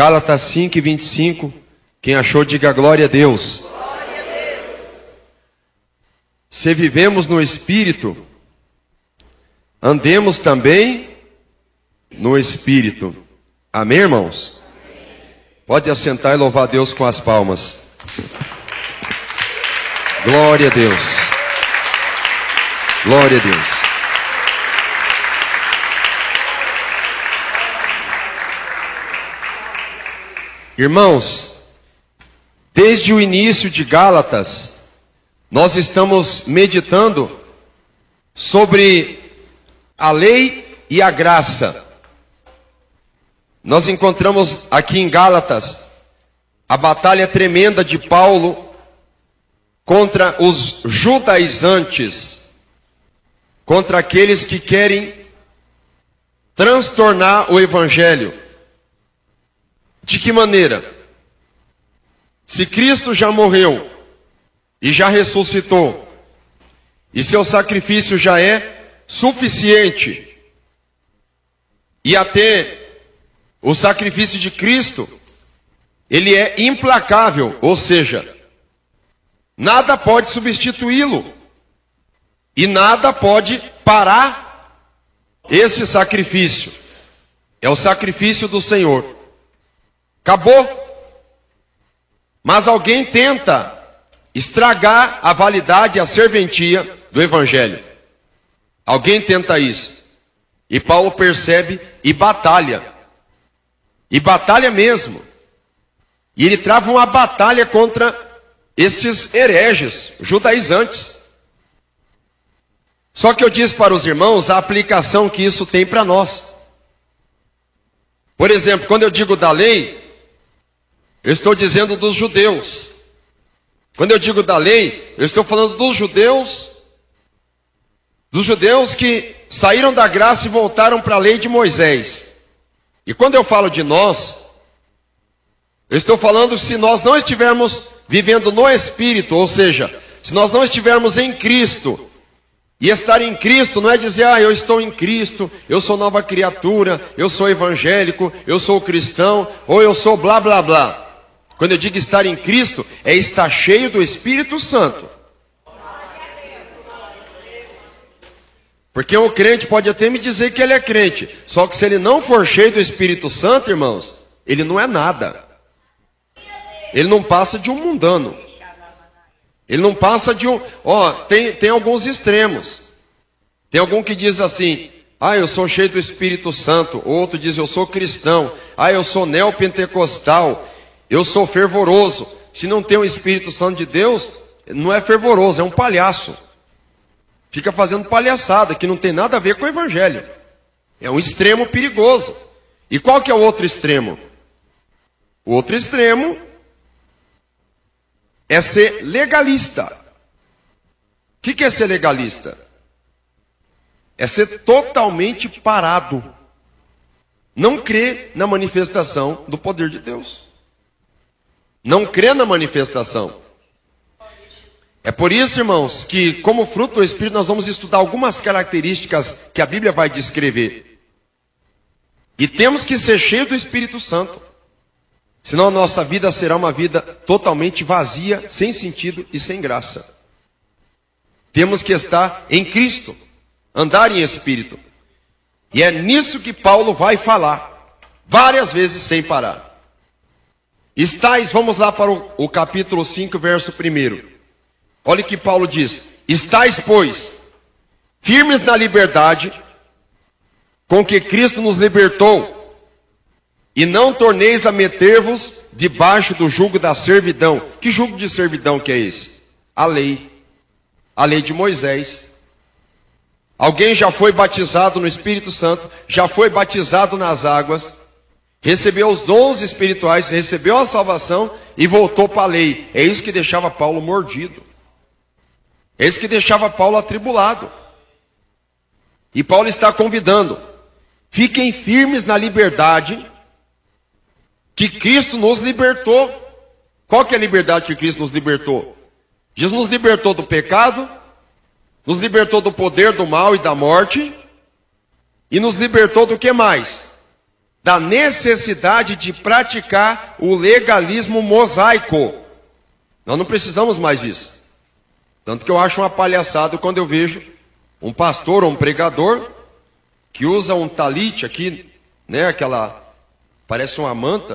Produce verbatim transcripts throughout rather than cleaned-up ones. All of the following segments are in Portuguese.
Gálatas cinco e vinte e cinco. Quem achou, diga glória a Deus. Glória a Deus. Se vivemos no Espírito, andemos também no Espírito. Amém, irmãos? Amém. Pode assentar e louvar a Deus com as palmas. Glória a Deus. Glória a Deus. Irmãos, desde o início de Gálatas, nós estamos meditando sobre a lei e a graça. Nós encontramos aqui em Gálatas a batalha tremenda de Paulo contra os judaizantes, contra aqueles que querem transtornar o evangelho. De que maneira? Se Cristo já morreu e já ressuscitou, e seu sacrifício já é suficiente, e até o sacrifício de Cristo, ele é implacável, ou seja, nada pode substituí-lo, e nada pode parar este sacrifício. É o sacrifício do Senhor. Acabou. Mas alguém tenta estragar a validade, a serventia do Evangelho. Alguém tenta isso. E Paulo percebe e batalha. E batalha mesmo. E ele trava uma batalha contra estes hereges, judaizantes. Só que eu disse para os irmãos a aplicação que isso tem para nós. Por exemplo, quando eu digo da lei, eu estou dizendo dos judeus. Quando eu digo da lei, eu estou falando dos judeus, dos judeus que saíram da graça e voltaram para a lei de Moisés. E quando eu falo de nós, eu estou falando se nós não estivermos vivendo no Espírito, ou seja, se nós não estivermos em Cristo. E estar em Cristo não é dizer, ah, eu estou em Cristo, eu sou nova criatura, eu sou evangélico, eu sou cristão, ou eu sou blá blá blá. Quando eu digo estar em Cristo, é estar cheio do Espírito Santo. Porque um crente pode até me dizer que ele é crente, só que se ele não for cheio do Espírito Santo, irmãos, ele não é nada. Ele não passa de um mundano. Ele não passa de um... Ó, tem, tem alguns extremos. Tem algum que diz assim, ah, eu sou cheio do Espírito Santo. Outro diz, eu sou cristão. Ah, eu sou neopentecostal. Eu sou fervoroso. Se não tem o Espírito Santo de Deus, não é fervoroso, é um palhaço. Fica fazendo palhaçada, que não tem nada a ver com o Evangelho. É um extremo perigoso. E qual que é o outro extremo? O outro extremo é ser legalista. O que, que é ser legalista? É ser totalmente parado. Não crer na manifestação do poder de Deus. Não crer na manifestação. É por isso, irmãos, que como fruto do Espírito nós vamos estudar algumas características que a Bíblia vai descrever. E temos que ser cheios do Espírito Santo. Senão a nossa vida será uma vida totalmente vazia, sem sentido e sem graça. Temos que estar em Cristo, andar em Espírito. E é nisso que Paulo vai falar, várias vezes sem parar. Estais, vamos lá para o, o capítulo cinco, verso primeiro. Olha o que Paulo diz. Estais, pois, firmes na liberdade com que Cristo nos libertou, e não torneis a meter-vos debaixo do jugo da servidão. Que jugo de servidão que é esse? A lei. A lei de Moisés. Alguém já foi batizado no Espírito Santo, já foi batizado nas águas, recebeu os dons espirituais, recebeu a salvação e voltou para a lei. É isso que deixava Paulo mordido. É isso que deixava Paulo atribulado. E Paulo está convidando. Fiquem firmes na liberdade que Cristo nos libertou. Qual que é a liberdade que Cristo nos libertou? Jesus nos libertou do pecado, nos libertou do poder do mal e da morte, e nos libertou do que mais? da necessidade de praticar o legalismo mosaico. Nós não precisamos mais disso. Tanto que eu acho uma palhaçada quando eu vejo um pastor ou um pregador que usa um talite aqui, né, aquela, parece uma manta.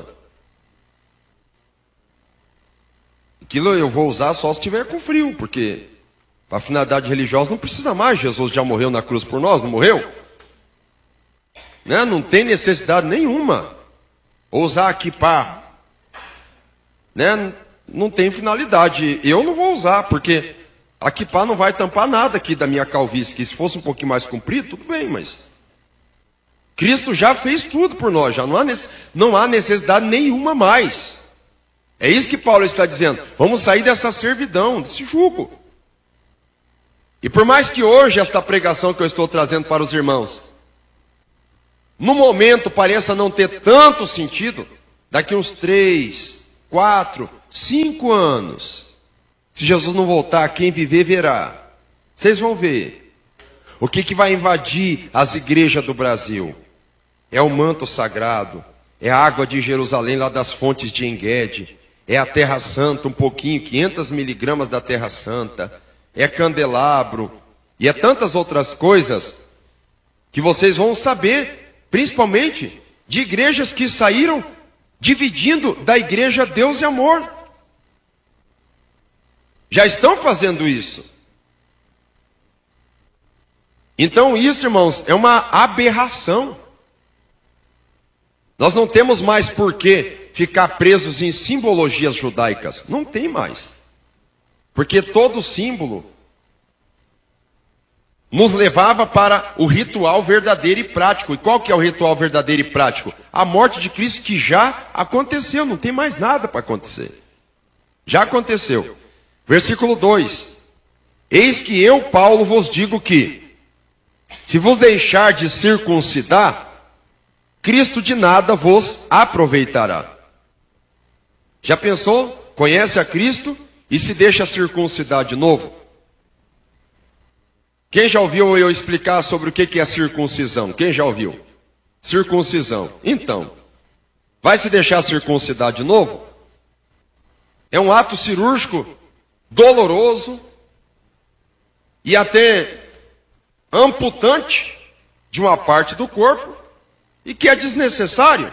Aquilo eu vou usar só se estiver com frio, porque para finalidade religiosa não precisa mais. Jesus já morreu na cruz por nós, não morreu? Né? Não tem necessidade nenhuma. Usar aqui pá, né? Não tem finalidade. Eu não vou usar, porque a quipá não vai tampar nada aqui da minha calvície, que se fosse um pouquinho mais comprido, tudo bem, mas Cristo já fez tudo por nós, já não há, não há necessidade nenhuma mais. É isso que Paulo está dizendo. Vamos sair dessa servidão, desse jugo. E por mais que hoje esta pregação que eu estou trazendo para os irmãos, no momento pareça não ter tanto sentido, daqui uns três, quatro, cinco anos, se Jesus não voltar, quem viver verá. Vocês vão ver. O que, que vai invadir as igrejas do Brasil? É o manto sagrado, é a água de Jerusalém, lá das fontes de Engedi, é a terra santa, um pouquinho, quinhentos miligramas da terra santa, é candelabro, e é tantas outras coisas que vocês vão saber, principalmente de igrejas que saíram dividindo da igreja Deus e Amor. Já estão fazendo isso. Então isso, irmãos, é uma aberração. Nós não temos mais por que ficar presos em simbologias judaicas. Não tem mais. Porque todo símbolo nos levava para o ritual verdadeiro e prático. E qual que é o ritual verdadeiro e prático? A morte de Cristo, que já aconteceu. Não tem mais nada para acontecer. Já aconteceu. Versículo dois. Eis que eu, Paulo, vos digo que, se vos deixar de circuncidar, Cristo de nada vos aproveitará. Já pensou? Conhece a Cristo e se deixa circuncidar de novo? Quem já ouviu eu explicar sobre o que é circuncisão? Quem já ouviu? Circuncisão. Então, vai se deixar circuncidar de novo? É um ato cirúrgico doloroso e até amputante de uma parte do corpo e que é desnecessário.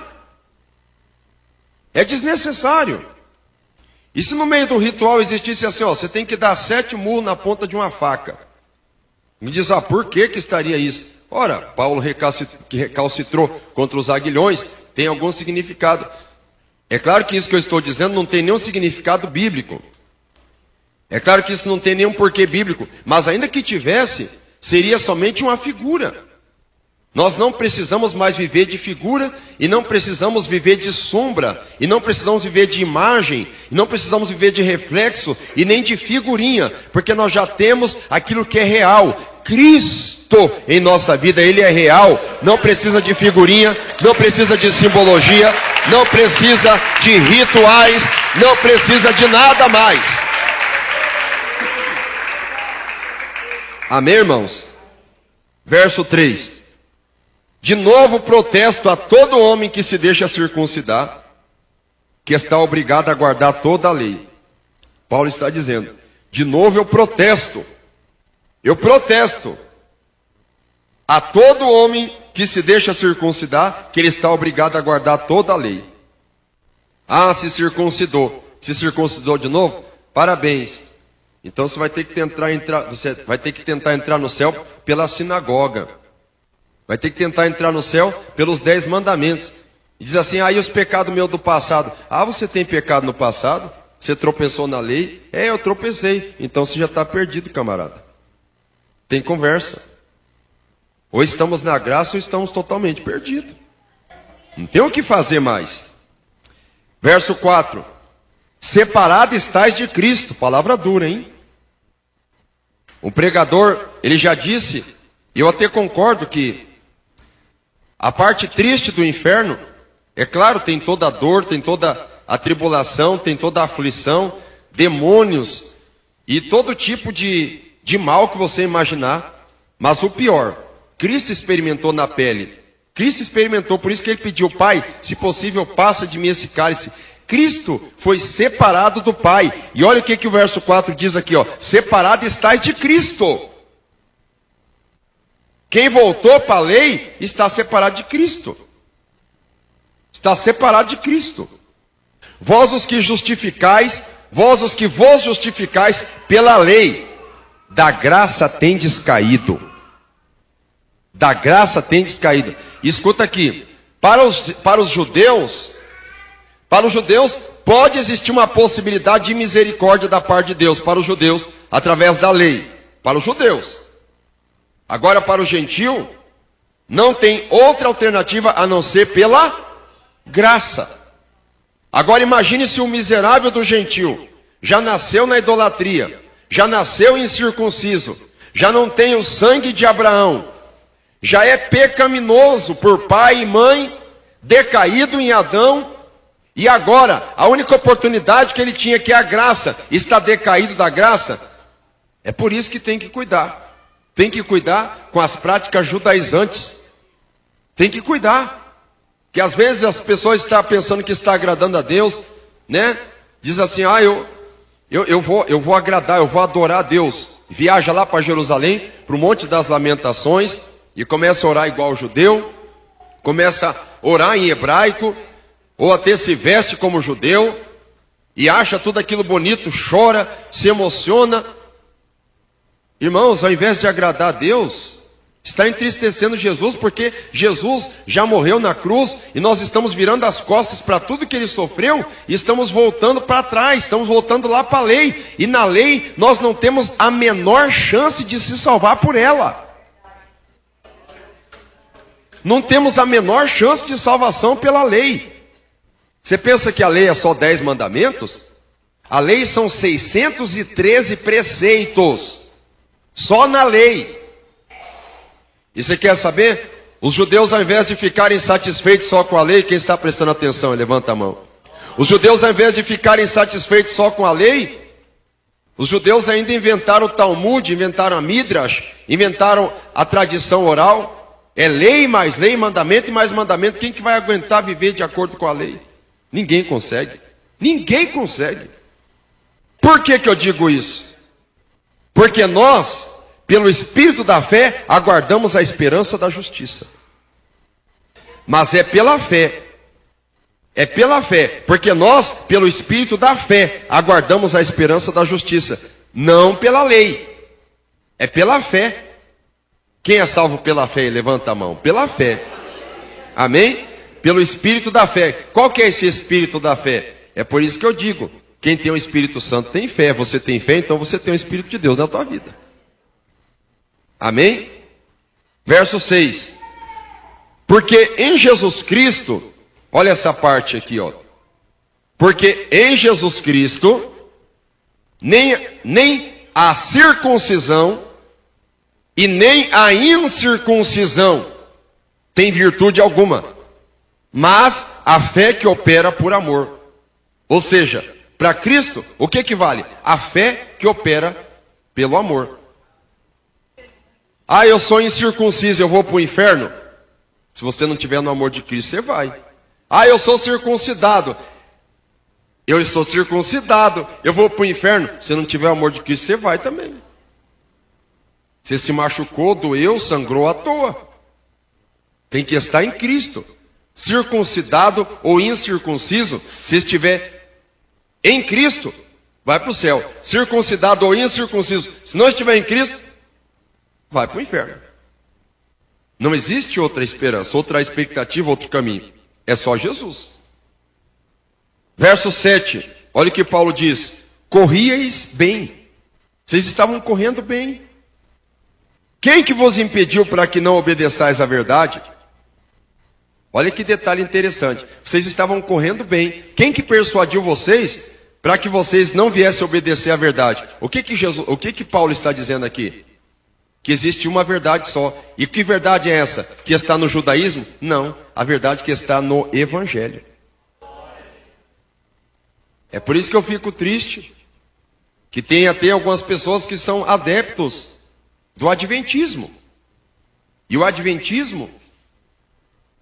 É desnecessário. E se no meio do ritual existisse assim, ó, você tem que dar sete murros na ponta de uma faca? Me diz, ah, por que que estaria isso? Ora, Paulo que recalcitrou contra os aguilhões tem algum significado. É claro que isso que eu estou dizendo não tem nenhum significado bíblico. É claro que isso não tem nenhum porquê bíblico, mas ainda que tivesse, seria somente uma figura. Nós não precisamos mais viver de figura, e não precisamos viver de sombra, e não precisamos viver de imagem, e não precisamos viver de reflexo, e nem de figurinha, porque nós já temos aquilo que é real. Cristo em nossa vida, Ele é real, não precisa de figurinha, não precisa de simbologia, não precisa de rituais, não precisa de nada mais. Amém, irmãos? Verso três. De novo protesto a todo homem que se deixa circuncidar, que está obrigado a guardar toda a lei. Paulo está dizendo, de novo eu protesto, eu protesto a todo homem que se deixa circuncidar, que ele está obrigado a guardar toda a lei. Ah, se circuncidou, se circuncidou de novo? Parabéns. Então você vai ter que tentar entrar, você vai ter que tentar entrar no céu pela sinagoga. Vai ter que tentar entrar no céu pelos dez mandamentos. E diz assim, aí ah, os pecados meus do passado. Ah, você tem pecado no passado? Você tropeçou na lei? É, eu tropecei. Então você já está perdido, camarada. Tem conversa. Ou estamos na graça ou estamos totalmente perdidos. Não tem o que fazer mais. Verso quatro. Separado estais de Cristo. Palavra dura, hein? O pregador, ele já disse, e eu até concordo que a parte triste do inferno, é claro, tem toda a dor, tem toda a tribulação, tem toda a aflição, demônios e todo tipo de, de mal que você imaginar. Mas o pior, Cristo experimentou na pele Cristo experimentou, por isso que ele pediu: Pai, se possível, passa de mim esse cálice. Cristo foi separado do Pai. E olha o que, que o verso quatro diz aqui, ó: separado estais de Cristo. Quem voltou para a lei está separado de Cristo. Está separado de Cristo. Vós os que justificais, vós os que vos justificais pela lei, da graça tendes caído. Da graça tendes caído. E escuta aqui, para os, para os judeus, para os judeus pode existir uma possibilidade de misericórdia da parte de Deus, para os judeus, através da lei, para os judeus. Agora, para o gentio, não tem outra alternativa a não ser pela graça. Agora imagine se o miserável do gentio já nasceu na idolatria, já nasceu incircunciso, já não tem o sangue de Abraão, já é pecaminoso por pai e mãe, decaído em Adão, e agora a única oportunidade que ele tinha, que é a graça, está decaído da graça. É por isso que tem que cuidar. Tem que cuidar com as práticas judaizantes. Tem que cuidar. Que às vezes as pessoas estão pensando que está agradando a Deus, né? Diz assim: ah, eu, eu, eu, vou, eu vou agradar, eu vou adorar a Deus. Viaja lá para Jerusalém, para o Monte das Lamentações, e começa a orar igual o judeu, começa a orar em hebraico, ou até se veste como judeu, e acha tudo aquilo bonito, chora, se emociona. Irmãos, ao invés de agradar a Deus, está entristecendo Jesus, porque Jesus já morreu na cruz, e nós estamos virando as costas para tudo que ele sofreu, e estamos voltando para trás, estamos voltando lá para a lei, e na lei nós não temos a menor chance de se salvar por ela. Não temos a menor chance de salvação pela lei. Você pensa que a lei é só dez mandamentos? A lei são seiscentos e treze preceitos. Só na lei. E você quer saber? Os judeus, ao invés de ficarem satisfeitos só com a lei, quem está prestando atenção, levanta a mão. Os judeus, ao invés de ficarem satisfeitos só com a lei, os judeus ainda inventaram o Talmud, inventaram a Midrash, inventaram a tradição oral. É lei, mais lei, mandamento e mais mandamento. Quem que vai aguentar viver de acordo com a lei? Ninguém consegue. Ninguém consegue. Por que que eu digo isso? Porque nós, pelo Espírito da fé, aguardamos a esperança da justiça. Mas é pela fé. É pela fé. Porque nós, pelo Espírito da fé, aguardamos a esperança da justiça. Não pela lei. É pela fé. Quem é salvo pela fé? Levanta a mão. Pela fé. Amém? Pelo Espírito da fé. Qual que é esse Espírito da fé? É por isso que eu digo, quem tem o Espírito Santo tem fé. Você tem fé, então você tem o Espírito de Deus na tua vida. Amém? Verso seis. Porque em Jesus Cristo, olha essa parte aqui, ó. Porque em Jesus Cristo, nem, nem a circuncisão e nem a incircuncisão tem virtude alguma, mas a fé que opera por amor. Ou seja, para Cristo, o que que vale? A fé que opera pelo amor. Ah, eu sou incircunciso, eu vou para o inferno? Se você não tiver no amor de Cristo, você vai. Ah, eu sou circuncidado. Eu estou circuncidado, eu vou para o inferno? Se não tiver o amor de Cristo, você vai também. Você se machucou, doeu, sangrou à toa. Tem que estar em Cristo. Circuncidado ou incircunciso, se estiver em Cristo, vai para o céu. Circuncidado ou incircunciso, se não estiver em Cristo, vai para o inferno. Não existe outra esperança, outra expectativa, outro caminho. É só Jesus. Verso sete, olha o que Paulo diz: corríeis bem. Vocês estavam correndo bem. Quem que vos impediu para que não obedeçais à verdade? Olha que detalhe interessante. Vocês estavam correndo bem. Quem que persuadiu vocês para que vocês não viessem obedecer à verdade? O que que Jesus, o que que Paulo está dizendo aqui? Que existe uma verdade só. E que verdade é essa? Que está no judaísmo? Não. A verdade que está no Evangelho. É por isso que eu fico triste que tem até algumas pessoas que são adeptos do adventismo. E o adventismo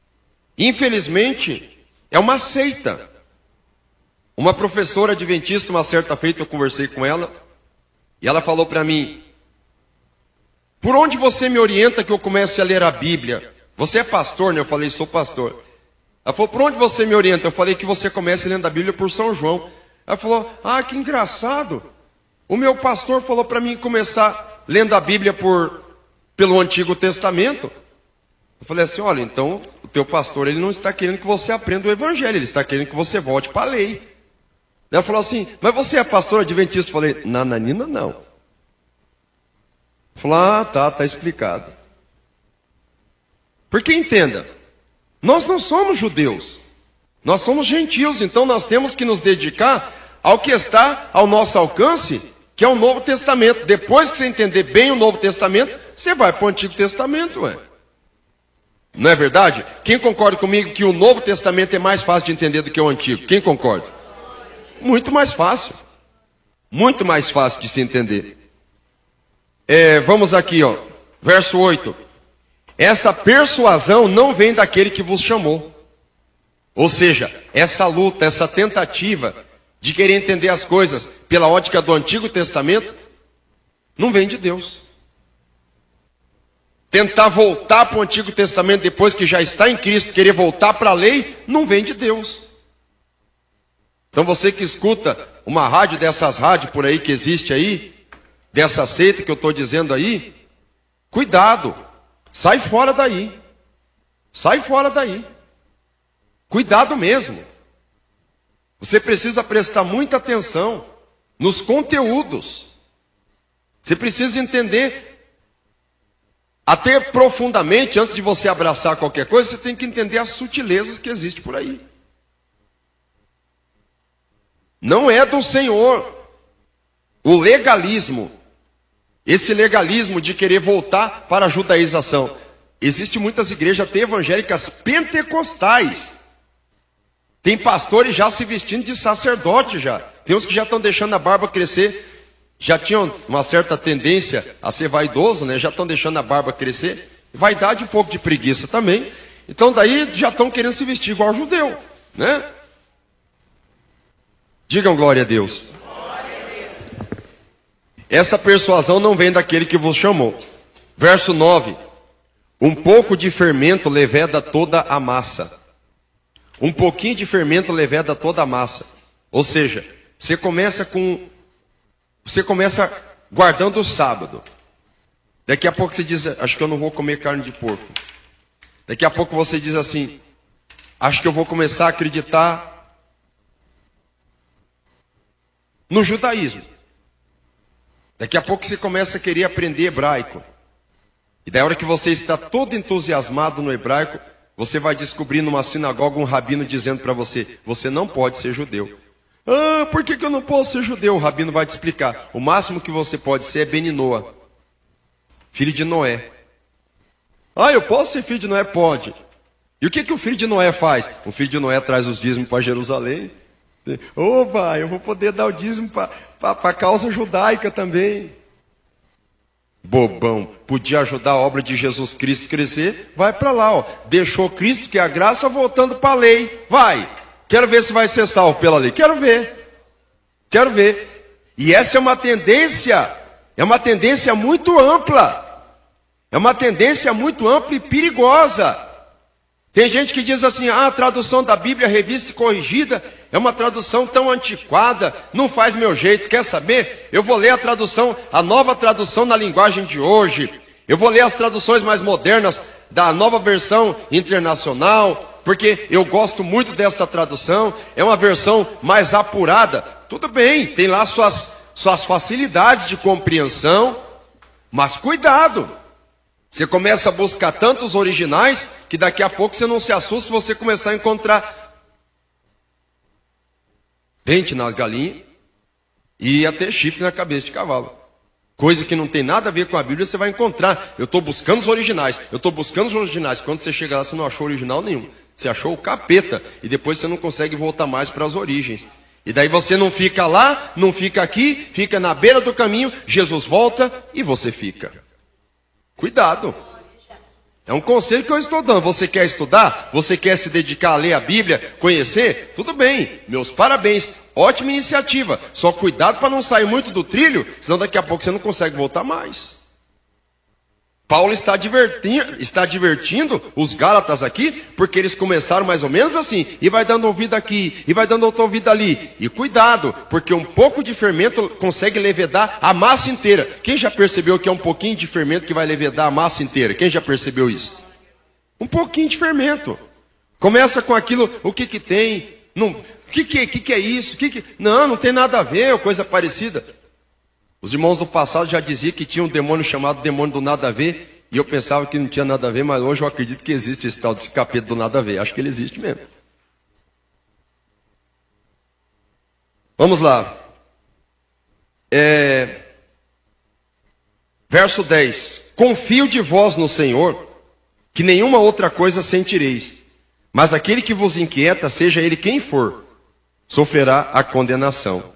Infelizmente, é uma seita. Uma professora adventista, uma certa feita, eu conversei com ela, e ela falou para mim: por onde você me orienta que eu comece a ler a Bíblia? Você é pastor, né? Eu falei, sou pastor. Ela falou, por onde você me orienta? Eu falei que você comece lendo a Bíblia por São João. Ela falou, ah, que engraçado. O meu pastor falou para mim começar lendo a Bíblia por, pelo Antigo Testamento. Eu falei assim, olha, então o teu pastor ele não está querendo que você aprenda o Evangelho, ele está querendo que você volte para a lei. Ela falou assim, mas você é pastor adventista? Eu falei, nananina não. Falou, ah, tá, tá explicado. Porque entenda, nós não somos judeus, nós somos gentios, então nós temos que nos dedicar ao que está ao nosso alcance, que é o Novo Testamento. Depois que você entender bem o Novo Testamento, você vai para o Antigo Testamento, ué. Não é verdade? Quem concorda comigo que o Novo Testamento é mais fácil de entender do que o Antigo? Quem concorda? Muito mais fácil. Muito mais fácil de se entender. É, vamos aqui, ó, verso oito. Essa persuasão não vem daquele que vos chamou. Ou seja, essa luta, essa tentativa de querer entender as coisas pela ótica do Antigo Testamento, não vem de Deus. Tentar voltar para o Antigo Testamento depois que já está em Cristo, querer voltar para a lei, não vem de Deus. Então você que escuta uma rádio dessas rádios por aí que existe aí, dessa seita que eu estou dizendo aí, cuidado, sai fora daí, sai fora daí, cuidado mesmo. Você precisa prestar muita atenção nos conteúdos, você precisa entender, até profundamente, antes de você abraçar qualquer coisa, você tem que entender as sutilezas que existem por aí. Não é do Senhor o legalismo, esse legalismo de querer voltar para a judaização. Existem muitas igrejas até evangélicas pentecostais. Tem pastores já se vestindo de sacerdote já. Tem uns que já estão deixando a barba crescer. Já tinham uma certa tendência a ser vaidoso, né? Já estão deixando a barba crescer. Vaidade e um pouco de preguiça também. Então daí já estão querendo se vestir igual judeu, né? Digam glória a Deus. Essa persuasão não vem daquele que vos chamou. Verso nove. Um pouco de fermento leveda toda a massa. Um pouquinho de fermento leveda toda a massa. Ou seja, você começa com... Você começa guardando o sábado. Daqui a pouco você diz, acho que eu não vou comer carne de porco. Daqui a pouco você diz assim, acho que eu vou começar a acreditar no judaísmo. Daqui a pouco você começa a querer aprender hebraico. E da hora que você está todo entusiasmado no hebraico, você vai descobrir numa sinagoga um rabino dizendo para você, você não pode ser judeu. Ah, por que, que eu não posso ser judeu? O rabino vai te explicar. O máximo que você pode ser é Beninoa, filho de Noé. Ah, eu posso ser filho de Noé? Pode. E o que, que o filho de Noé faz? O filho de Noé traz os dízimos para Jerusalém. Opa, eu vou poder dar o dízimo para a causa judaica também. Bobão, podia ajudar a obra de Jesus Cristo a crescer? Vai para lá, ó. Deixou Cristo, que é a graça, voltando para a lei. Vai. Quero ver se vai ser salvo pela lei. Quero ver. Quero ver. E essa é uma tendência, é uma tendência muito ampla. É uma tendência muito ampla e perigosa. Tem gente que diz assim, ah, a tradução da Bíblia revista e corrigida é uma tradução tão antiquada, não faz meu jeito. Quer saber? Eu vou ler a tradução, a nova tradução na linguagem de hoje. Eu vou ler as traduções mais modernas da nova versão internacional, porque eu gosto muito dessa tradução, é uma versão mais apurada. Tudo bem, tem lá suas, suas facilidades de compreensão, mas cuidado. Você começa a buscar tantos originais, que daqui a pouco você não se assusta se você começar a encontrar dente nas galinhas e até chifre na cabeça de cavalo. Coisa que não tem nada a ver com a Bíblia, você vai encontrar. Eu estou buscando os originais, eu estou buscando os originais. Quando você chega lá, você não achou original nenhum. Você achou o capeta, e depois você não consegue voltar mais para as origens. E daí você não fica lá, não fica aqui, fica na beira do caminho, Jesus volta e você fica. Cuidado. É um conselho que eu estou dando. Você quer estudar? Você quer se dedicar a ler a Bíblia, conhecer? Tudo bem, meus parabéns. Ótima iniciativa. Só cuidado para não sair muito do trilho, senão daqui a pouco você não consegue voltar mais. Paulo está divertindo, está divertindo os Gálatas aqui, porque eles começaram mais ou menos assim, e vai dando ouvido aqui, e vai dando outra ouvida ali. E cuidado, porque um pouco de fermento consegue levedar a massa inteira. Quem já percebeu que é um pouquinho de fermento que vai levedar a massa inteira? Quem já percebeu isso? Um pouquinho de fermento. Começa com aquilo, o que que tem? Não, o que que, que que é isso? Que que, não, não tem nada a ver, coisa parecida. Os irmãos do passado já diziam que tinha um demônio chamado demônio do nada a ver, e eu pensava que não tinha nada a ver, mas hoje eu acredito que existe esse tal desse capeta do nada a ver. Acho que ele existe mesmo. Vamos lá. É... Verso dez. Confio de vós no Senhor, que nenhuma outra coisa sentireis, mas aquele que vos inquieta, seja ele quem for, sofrerá a condenação.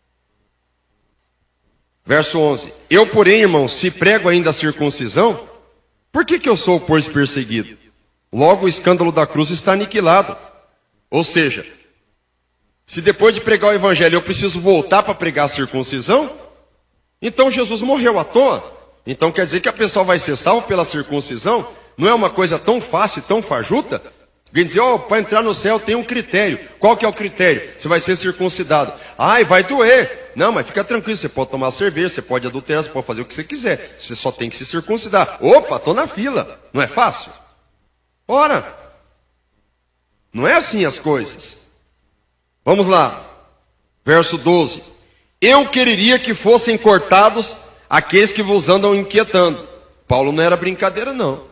Verso onze. Eu, porém, irmãos, se prego ainda a circuncisão, por que que eu sou, pois, perseguido? Logo o escândalo da cruz está aniquilado. Ou seja, se depois de pregar o evangelho eu preciso voltar para pregar a circuncisão, então Jesus morreu à toa. Então quer dizer que a pessoa vai ser salva pela circuncisão? Não é uma coisa tão fácil, tão fajuta? Alguém diz, oh, para entrar no céu tem um critério. Qual que é o critério? Você vai ser circuncidado. Ai, vai doer. Não, mas fica tranquilo, você pode tomar cerveja, você pode adulterar, você pode fazer o que você quiser. Você só tem que se circuncidar. Opa, estou na fila. Não é fácil? Ora, não é assim as coisas. Vamos lá. Verso doze. Eu quereria que fossem cortados aqueles que vos andam inquietando. Paulo não era brincadeira, não.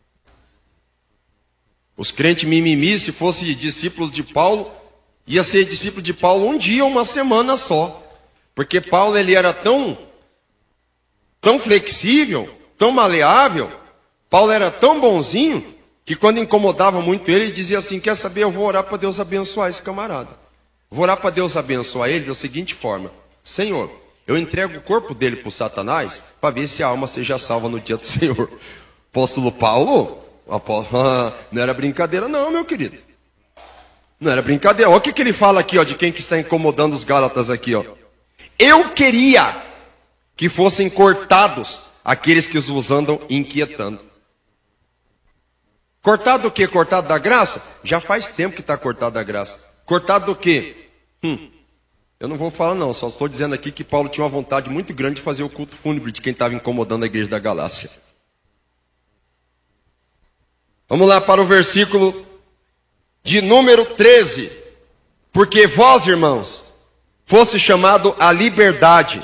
Os crentes mimimi, se fossem discípulos de Paulo, ia ser discípulo de Paulo um dia ou uma semana só. Porque Paulo ele era tão, tão flexível, tão maleável, Paulo era tão bonzinho, que quando incomodava muito ele, ele dizia assim, quer saber, eu vou orar para Deus abençoar esse camarada. Vou orar para Deus abençoar ele da seguinte forma, Senhor, eu entrego o corpo dele para o Satanás, para ver se a alma seja salva no dia do Senhor. Apóstolo Paulo... Não era brincadeira não, meu querido. Não era brincadeira. Olha o que, que ele fala aqui, ó, de quem que está incomodando os Gálatas aqui, ó. Eu queria que fossem cortados aqueles que vos andam inquietando. Cortado do quê? Cortado da graça? Já faz tempo que está cortado da graça. Cortado do quê? Hum, eu não vou falar não, só estou dizendo aqui que Paulo tinha uma vontade muito grande de fazer o culto fúnebre de quem estava incomodando a igreja da Galácia. Vamos lá para o versículo de número treze. Porque vós, irmãos, fosse chamado à liberdade.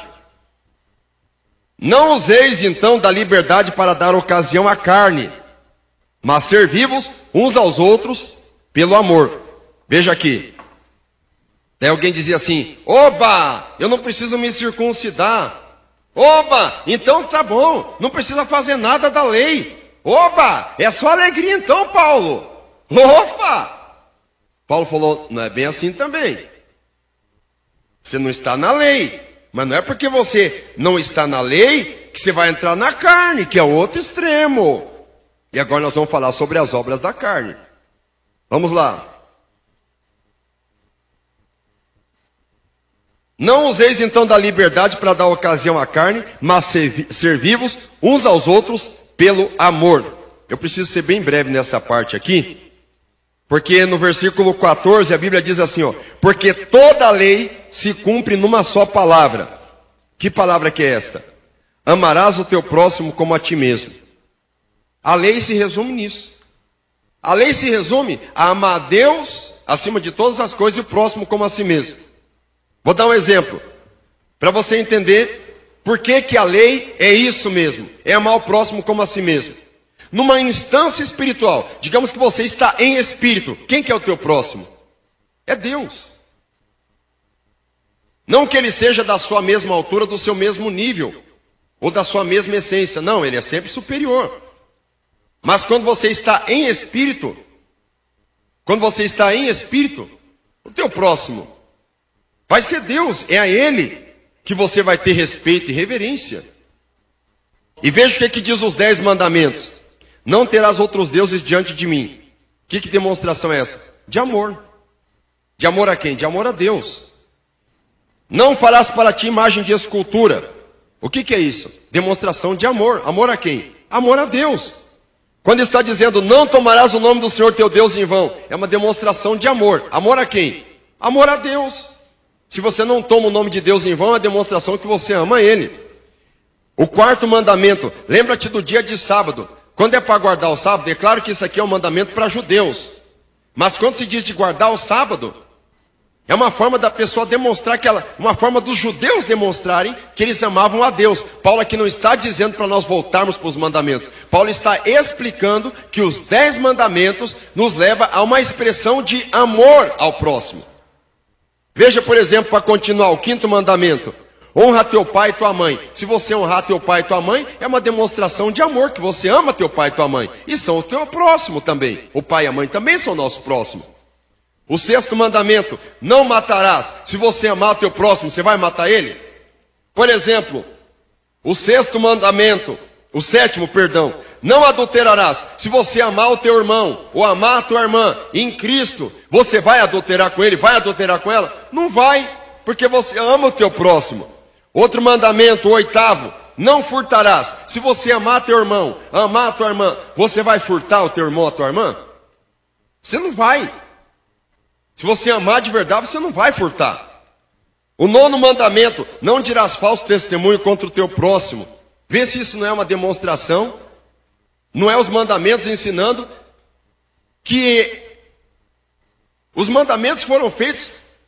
Não useis então da liberdade para dar ocasião à carne, mas servi-vos uns aos outros pelo amor. Veja aqui. Daí alguém dizia assim, oba, eu não preciso me circuncidar. Oba, então tá bom, não precisa fazer nada da lei. Opa, é só alegria então, Paulo. Opa! Paulo falou, não é bem assim também. Você não está na lei. Mas não é porque você não está na lei que você vai entrar na carne, que é outro extremo. E agora nós vamos falar sobre as obras da carne. Vamos lá. Não useis então da liberdade para dar ocasião à carne, mas servi-vos uns aos outros pelo amor. Eu preciso ser bem breve nessa parte aqui, porque no versículo quatorze a Bíblia diz assim, ó, porque toda a lei se cumpre numa só palavra. Que palavra que é esta? Amarás o teu próximo como a ti mesmo. A lei se resume nisso. A lei se resume a amar a Deus acima de todas as coisas e o próximo como a si mesmo. Vou dar um exemplo, para você entender por que que a lei é isso mesmo, é amar o próximo como a si mesmo. Numa instância espiritual, digamos que você está em espírito, quem que é o teu próximo? É Deus. Não que ele seja da sua mesma altura, do seu mesmo nível, ou da sua mesma essência, não, ele é sempre superior. Mas quando você está em espírito, quando você está em espírito, o teu próximo vai ser Deus, é a ele que você vai ter respeito e reverência. E veja o que, que diz os dez mandamentos. Não terás outros deuses diante de mim. Que, que demonstração é essa? De amor. De amor a quem? De amor a Deus. Não farás para ti imagem de escultura. O que, que é isso? Demonstração de amor. Amor a quem? Amor a Deus. Quando está dizendo, não tomarás o nome do Senhor teu Deus em vão, é uma demonstração de amor. Amor a quem? Amor a Deus. Se você não toma o nome de Deus em vão, é uma demonstração que você ama Ele. O quarto mandamento, lembra-te do dia de sábado. Quando é para guardar o sábado, é claro que isso aqui é um mandamento para judeus. Mas quando se diz de guardar o sábado, é uma forma da pessoa demonstrar que ela, uma forma dos judeus demonstrarem que eles amavam a Deus. Paulo aqui não está dizendo para nós voltarmos para os mandamentos. Paulo está explicando que os dez mandamentos nos levam a uma expressão de amor ao próximo. Veja, por exemplo, para continuar, o quinto mandamento. Honra teu pai e tua mãe. Se você honrar teu pai e tua mãe, é uma demonstração de amor, que você ama teu pai e tua mãe. E são o teu próximo também. O pai e a mãe também são nosso próximo. O sexto mandamento, não matarás. Se você amar o teu próximo, você vai matar ele? Por exemplo, o sexto mandamento, o sétimo, perdão, não adulterarás. Se você amar o teu irmão, ou amar a tua irmã em Cristo, você vai adulterar com ele, vai adulterar com ela? Não vai, porque você ama o teu próximo. Outro mandamento, o oitavo, não furtarás. Se você amar teu irmão, amar a tua irmã, você vai furtar o teu irmão, a tua irmã? Você não vai. Se você amar de verdade, você não vai furtar. O nono mandamento, não dirás falso testemunho contra o teu próximo. Vê se isso não é uma demonstração. Não é os mandamentos ensinando que os mandamentos foram feitos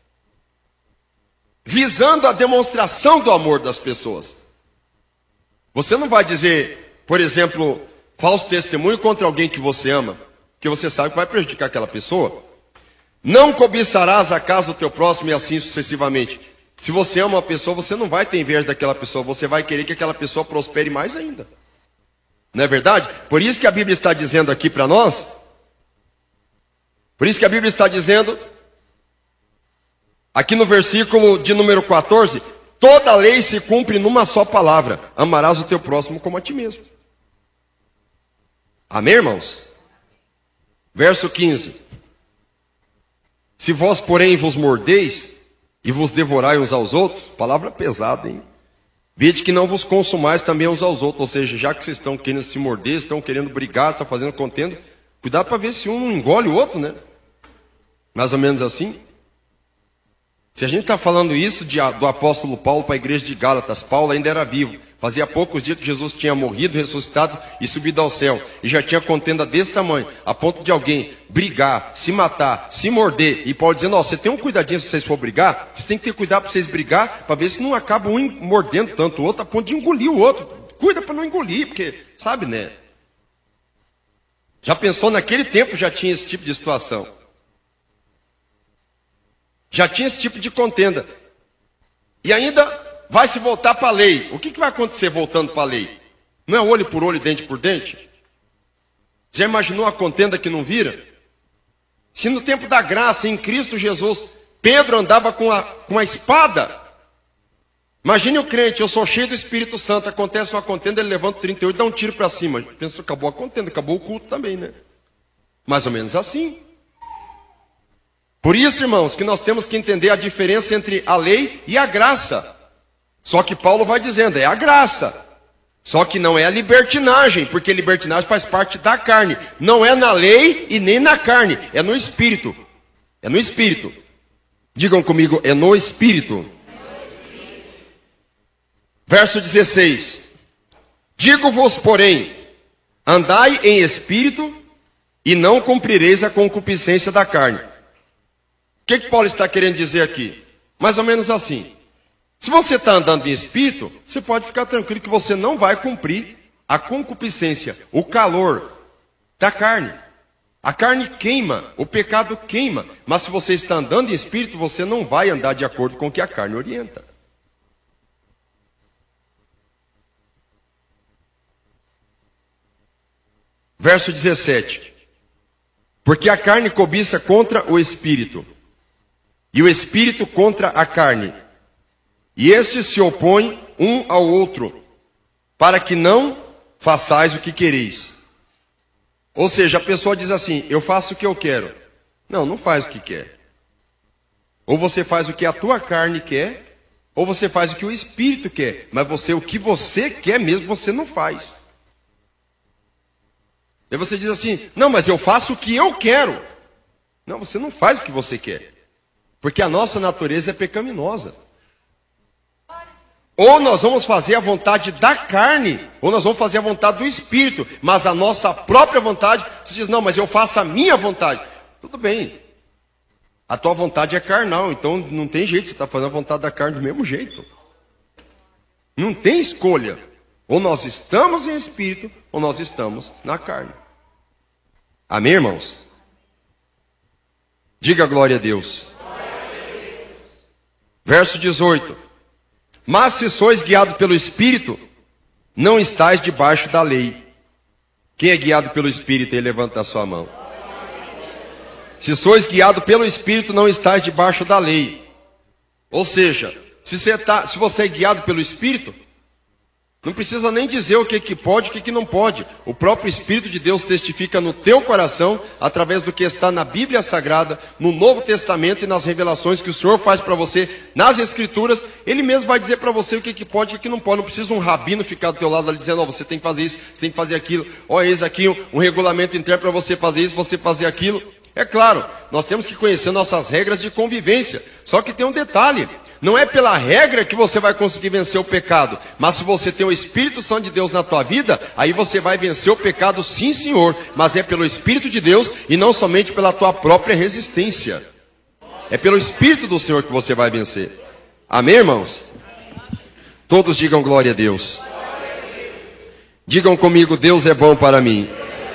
visando a demonstração do amor das pessoas. Você não vai dizer, por exemplo, falso testemunho contra alguém que você ama, que você sabe que vai prejudicar aquela pessoa. Não cobiçarás a casa do teu próximo e assim sucessivamente. Se você ama uma pessoa, você não vai ter inveja daquela pessoa, você vai querer que aquela pessoa prospere mais ainda. Não é verdade? Por isso que a Bíblia está dizendo aqui para nós, por isso que a Bíblia está dizendo, aqui no versículo de número quatorze, toda a lei se cumpre numa só palavra: amarás o teu próximo como a ti mesmo. Amém, irmãos? Verso quinze. Se vós, porém, vos mordeis e vos devorai uns aos outros, palavra pesada, hein? Vede que não vos consumais também uns aos outros. Ou seja, já que vocês estão querendo se morder, estão querendo brigar, estão fazendo contenda, cuidado para ver se um não engole o outro, né? Mais ou menos assim. Se a gente está falando isso de, do apóstolo Paulo para a igreja de Gálatas, Paulo ainda era vivo. Fazia poucos dias que Jesus tinha morrido, ressuscitado e subido ao céu. E já tinha contenda desse tamanho, a ponto de alguém brigar, se matar, se morder. E Paulo dizendo, ó, você tem um cuidadinho se vocês for brigar, vocês têm que ter cuidado para vocês brigar, para ver se não acaba um mordendo tanto o outro, a ponto de engolir o outro. Cuida para não engolir, porque, sabe, né? Já pensou, naquele tempo já tinha esse tipo de situação. Já tinha esse tipo de contenda. E ainda vai se voltar para a lei. O que, que vai acontecer voltando para a lei? Não é olho por olho, dente por dente? Já imaginou a contenda que não vira? Se no tempo da graça, em Cristo Jesus, Pedro andava com a, com a espada. Imagine o crente, eu sou cheio do Espírito Santo, acontece uma contenda, ele levanta trinta e oito e dá um tiro para cima. Pensa, acabou a contenda, acabou o culto também, né? Mais ou menos assim. Por isso, irmãos, que nós temos que entender a diferença entre a lei e a graça. Só que Paulo vai dizendo, é a graça. Só que não é a libertinagem, porque libertinagem faz parte da carne. Não é na lei e nem na carne, é no Espírito. É no Espírito. Digam comigo, é no Espírito. Verso dezesseis. Digo-vos, porém, andai em Espírito e não cumprireis a concupiscência da carne. O que, que Paulo está querendo dizer aqui? Mais ou menos assim. Se você está andando em Espírito, você pode ficar tranquilo que você não vai cumprir a concupiscência, o calor da carne. A carne queima, o pecado queima. Mas se você está andando em Espírito, você não vai andar de acordo com o que a carne orienta. Verso dezessete. Porque a carne cobiça contra o Espírito, e o Espírito contra a carne. E estes se opõem um ao outro, para que não façais o que quereis. Ou seja, a pessoa diz assim, eu faço o que eu quero. Não, não faz o que quer. Ou você faz o que a tua carne quer, ou você faz o que o Espírito quer. Mas você, o que você quer mesmo, você não faz. Aí você diz assim, não, mas eu faço o que eu quero. Não, você não faz o que você quer. Porque a nossa natureza é pecaminosa. Ou nós vamos fazer a vontade da carne, ou nós vamos fazer a vontade do Espírito. Mas a nossa própria vontade, você diz, não, mas eu faço a minha vontade. Tudo bem. A tua vontade é carnal, então não tem jeito, você está fazendo a vontade da carne do mesmo jeito. Não tem escolha. Ou nós estamos em Espírito, ou nós estamos na carne. Amém, irmãos? Diga glória a Deus. Verso dezoito. Mas se sois guiados pelo Espírito, não estáis debaixo da lei. Quem é guiado pelo Espírito, ele levanta a sua mão. Se sois guiados pelo Espírito, não estáis debaixo da lei. Ou seja, se você, tá, se você é guiado pelo Espírito, não precisa nem dizer o que, que pode e o que, que não pode. O próprio Espírito de Deus testifica no teu coração, através do que está na Bíblia Sagrada, no Novo Testamento e nas revelações que o Senhor faz para você nas Escrituras. Ele mesmo vai dizer para você o que, que pode e o que não pode. Não precisa um rabino ficar do teu lado ali dizendo, ó, você tem que fazer isso, você tem que fazer aquilo. Ó, eis aqui um, um regulamento interno para você fazer isso, você fazer aquilo. É claro, nós temos que conhecer nossas regras de convivência. Só que tem um detalhe. Não é pela regra que você vai conseguir vencer o pecado. Mas se você tem o Espírito Santo de Deus na tua vida, aí você vai vencer o pecado, sim, Senhor. Mas é pelo Espírito de Deus e não somente pela tua própria resistência. É pelo Espírito do Senhor que você vai vencer. Amém, irmãos? Todos digam glória a Deus. Digam comigo, Deus é bom para mim.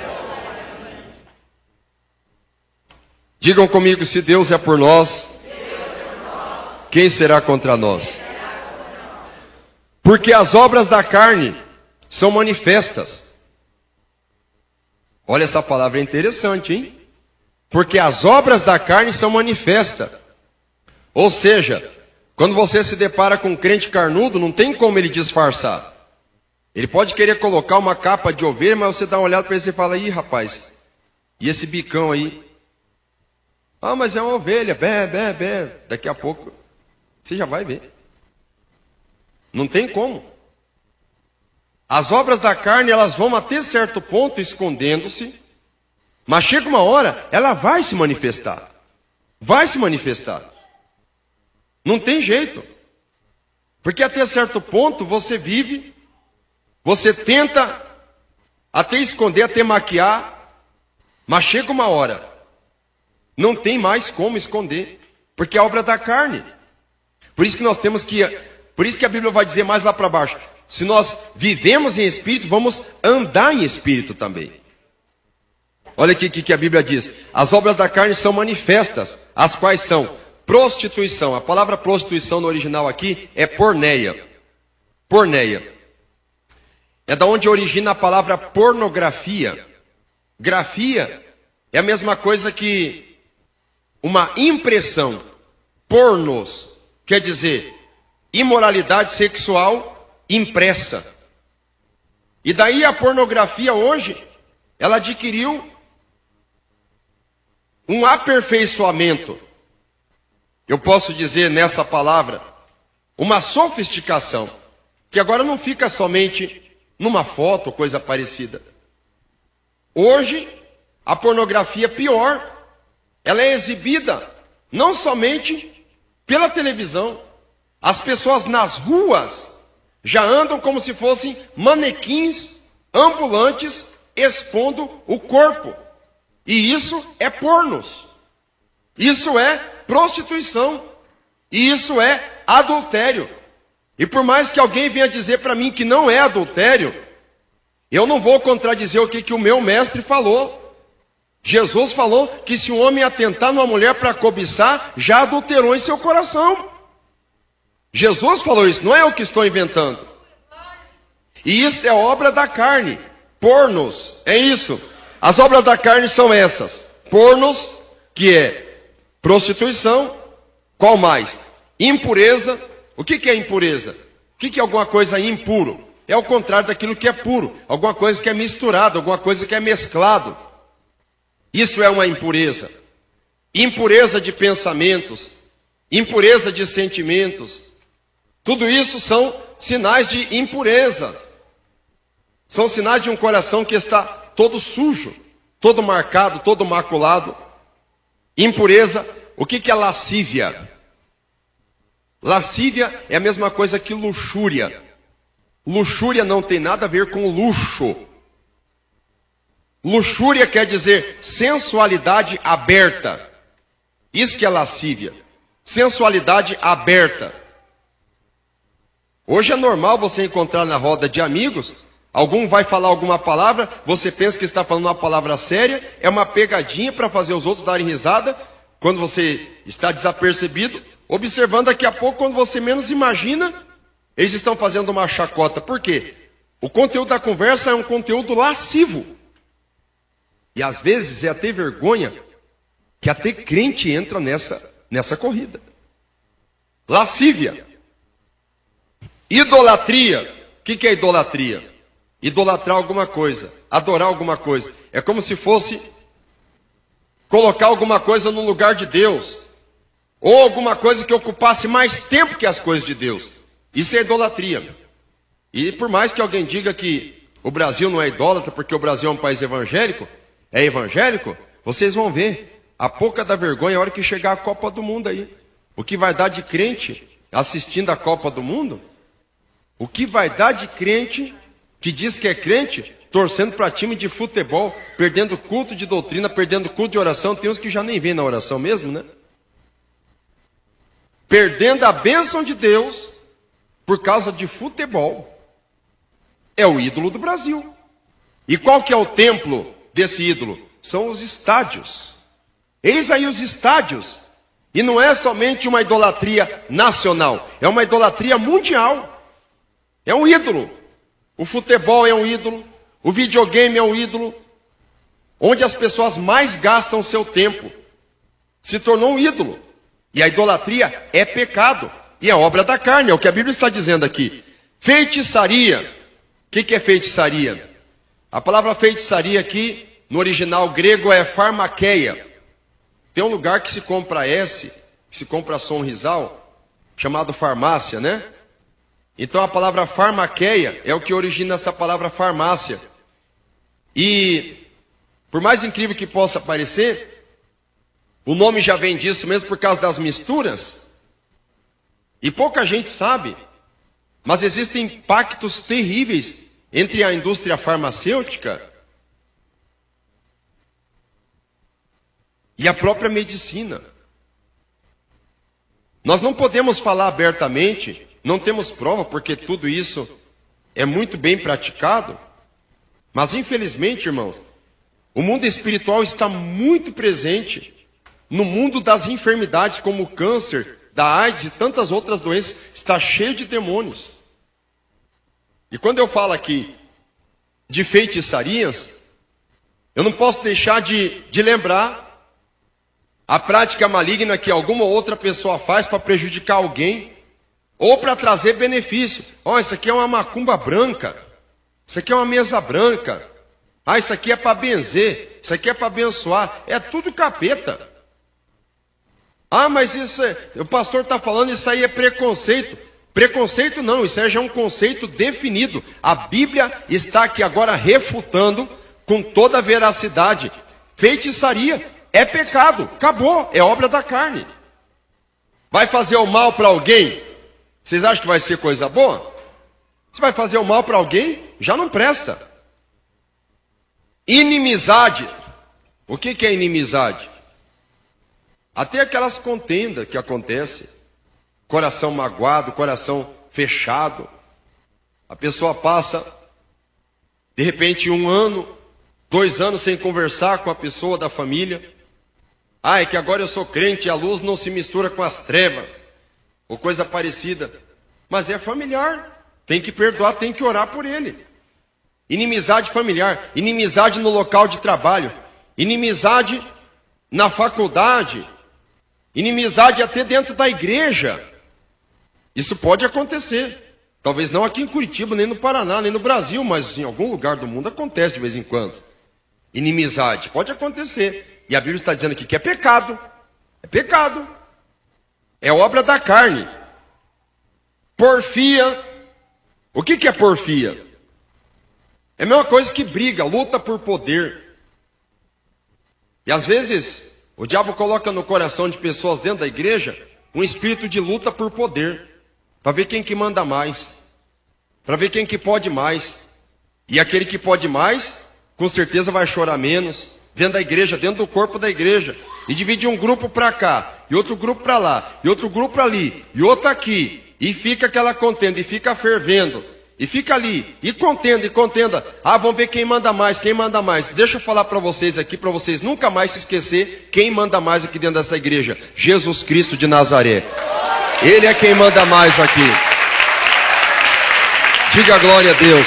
Digam comigo, se Deus é por nós, quem será contra nós? Porque as obras da carne são manifestas. Olha, essa palavra é interessante, hein? Porque as obras da carne são manifestas. Ou seja, quando você se depara com um crente carnudo, não tem como ele disfarçar. Ele pode querer colocar uma capa de ovelha, mas você dá uma olhada para ele e fala, ih, rapaz, e esse bicão aí? Ah, mas é uma ovelha, bé, bé, bé. Daqui a pouco, você já vai ver. Não tem como. As obras da carne, elas vão até certo ponto escondendo-se. Mas chega uma hora, ela vai se manifestar. Vai se manifestar. Não tem jeito. Porque até certo ponto você vive, você tenta até esconder, até maquiar. Mas chega uma hora, não tem mais como esconder, porque é obra da carne. Por isso que nós temos que, por isso que a Bíblia vai dizer mais lá para baixo, se nós vivemos em Espírito, vamos andar em Espírito também. Olha aqui o que a Bíblia diz, as obras da carne são manifestas, as quais são prostituição. A palavra prostituição no original aqui é porneia. Porneia. É da onde origina a palavra pornografia. Grafia é a mesma coisa que uma impressão. Pornos quer dizer imoralidade sexual impressa. E daí a pornografia hoje, ela adquiriu um aperfeiçoamento. Eu posso dizer nessa palavra, uma sofisticação, que agora não fica somente numa foto, coisa parecida. Hoje, a pornografia é pior. Ela é exibida não somente pela televisão. As pessoas nas ruas já andam como se fossem manequins ambulantes expondo o corpo. E isso é pornos. Isso é prostituição. E isso é adultério. E por mais que alguém venha dizer para mim que não é adultério, eu não vou contradizer o que, que o meu mestre falou. Jesus falou que se um homem atentar numa mulher para cobiçar, já adulterou em seu coração. Jesus falou isso, não é eu que estou inventando. E isso é obra da carne. Pornos, é isso. As obras da carne são essas. Pornos, que é prostituição. Qual mais? Impureza. O que, que é impureza? O que, que é alguma coisa impuro? É o contrário daquilo que é puro. Alguma coisa que é misturado, alguma coisa que é mesclado. Isso é uma impureza. Impureza de pensamentos, impureza de sentimentos. Tudo isso são sinais de impureza. São sinais de um coração que está todo sujo, todo marcado, todo maculado. Impureza, o que é lascívia? Lascívia é a mesma coisa que luxúria. Luxúria não tem nada a ver com luxo. Luxúria quer dizer sensualidade aberta. Isso que é lascívia. Sensualidade aberta. Hoje é normal você encontrar na roda de amigos, algum vai falar alguma palavra, você pensa que está falando uma palavra séria, é uma pegadinha para fazer os outros darem risada, quando você está desapercebido, observando daqui a pouco, quando você menos imagina, eles estão fazendo uma chacota. Por quê? O conteúdo da conversa é um conteúdo lascivo. E às vezes é até vergonha que até crente entra nessa, nessa corrida. Lascívia. Idolatria. O que, que é idolatria? Idolatrar alguma coisa, adorar alguma coisa. É como se fosse colocar alguma coisa no lugar de Deus. Ou alguma coisa que ocupasse mais tempo que as coisas de Deus. Isso é idolatria. E por mais que alguém diga que o Brasil não é idólatra, porque o Brasil é um país evangélico, é evangélico, vocês vão ver a pouca da vergonha a hora que chegar a Copa do Mundo aí. O que vai dar de crente assistindo a Copa do Mundo? O que vai dar de crente que diz que é crente, torcendo para time de futebol, perdendo culto de doutrina, perdendo culto de oração? Tem uns que já nem vêm na oração mesmo, né? Perdendo a bênção de Deus por causa de futebol. É o ídolo do Brasil. E qual que é o templo desse ídolo? São os estádios. Eis aí os estádios. E não é somente uma idolatria nacional, é uma idolatria mundial. É um ídolo. O futebol é um ídolo, o videogame é um ídolo. Onde as pessoas mais gastam seu tempo se tornou um ídolo. E a idolatria é pecado. E é obra da carne, é o que a Bíblia está dizendo aqui. Feitiçaria. O que, que é feitiçaria? A palavra feitiçaria aqui, no original grego, é farmaqueia. Tem um lugar que se compra S, que se compra sonrisal, chamado farmácia, né? Então a palavra farmaqueia é o que origina essa palavra farmácia. E, por mais incrível que possa parecer, o nome já vem disso mesmo por causa das misturas. E pouca gente sabe, mas existem pactos terríveis entre a indústria farmacêutica e a própria medicina. Nós não podemos falar abertamente, não temos prova, porque tudo isso é muito bem praticado, mas infelizmente, irmãos, o mundo espiritual está muito presente no mundo das enfermidades, como o câncer, da AIDS e tantas outras doenças, está cheio de demônios. E quando eu falo aqui de feitiçarias, eu não posso deixar de, de lembrar a prática maligna que alguma outra pessoa faz para prejudicar alguém, ou para trazer benefício. Ó, oh, isso aqui é uma macumba branca, isso aqui é uma mesa branca, ah, isso aqui é para benzer, isso aqui é para abençoar, é tudo capeta. Ah, mas isso é, o pastor está falando, isso aí é preconceito. Preconceito não, isso aí já é um conceito definido. A Bíblia está aqui agora refutando com toda a veracidade. Feitiçaria é pecado, acabou, é obra da carne. Vai fazer o mal para alguém? Vocês acham que vai ser coisa boa? Se vai fazer o mal para alguém, já não presta. Inimizade. O que, que é inimizade? Até aquelas contendas que acontecem, coração magoado, coração fechado. A pessoa passa, de repente, um ano, dois anos sem conversar com a pessoa da família. Ah, é que agora eu sou crente e a luz não se mistura com as trevas, ou coisa parecida. Mas é familiar, tem que perdoar, tem que orar por ele. Inimizade familiar, inimizade no local de trabalho, inimizade na faculdade, inimizade até dentro da igreja. Isso pode acontecer. Talvez não aqui em Curitiba, nem no Paraná, nem no Brasil, mas em algum lugar do mundo acontece de vez em quando. Inimizade. Pode acontecer. E a Bíblia está dizendo aqui que é pecado. É pecado. É obra da carne. Porfia. O que que é porfia? É a mesma coisa que briga, luta por poder. E às vezes, o diabo coloca no coração de pessoas dentro da igreja um espírito de luta por poder. Para ver quem que manda mais. Para ver quem que pode mais. E aquele que pode mais, com certeza vai chorar menos. Dentro da igreja, dentro do corpo da igreja. E divide um grupo para cá, e outro grupo para lá, e outro grupo para ali, e outro aqui. E fica aquela contenda, e fica fervendo. E fica ali, e contenda, e contenda. Ah, vamos ver quem manda mais, quem manda mais. Deixa eu falar para vocês aqui, para vocês nunca mais se esquecer quem manda mais aqui dentro dessa igreja. Jesus Cristo de Nazaré. Ele é quem manda mais aqui. Diga glória a Deus.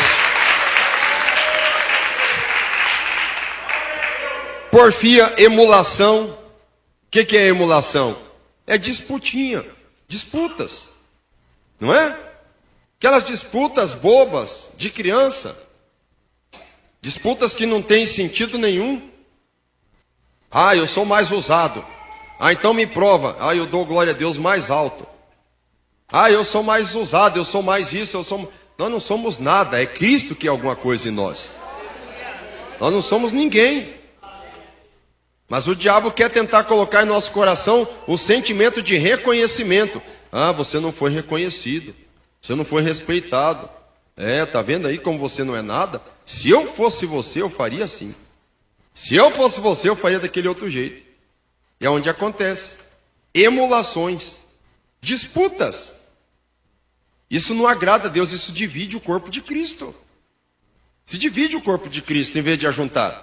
Porfia, emulação. O que, que é emulação? É disputinha, disputas, não é? Aquelas disputas bobas de criança, disputas que não têm sentido nenhum. Ah, eu sou mais usado. Ah, então me prova. Ah, eu dou glória a Deus mais alto. Ah, eu sou mais usado, eu sou mais isso, eu sou... Nós não somos nada, é Cristo que é alguma coisa em nós. Nós não somos ninguém. Mas o diabo quer tentar colocar em nosso coração um sentimento de reconhecimento. Ah, você não foi reconhecido. Você não foi respeitado. É, tá vendo aí como você não é nada? Se eu fosse você, eu faria assim. Se eu fosse você, eu faria daquele outro jeito. E é onde acontece. Emulações. Disputas. Isso não agrada a Deus, isso divide o corpo de Cristo. Se divide o corpo de Cristo em vez de ajuntar.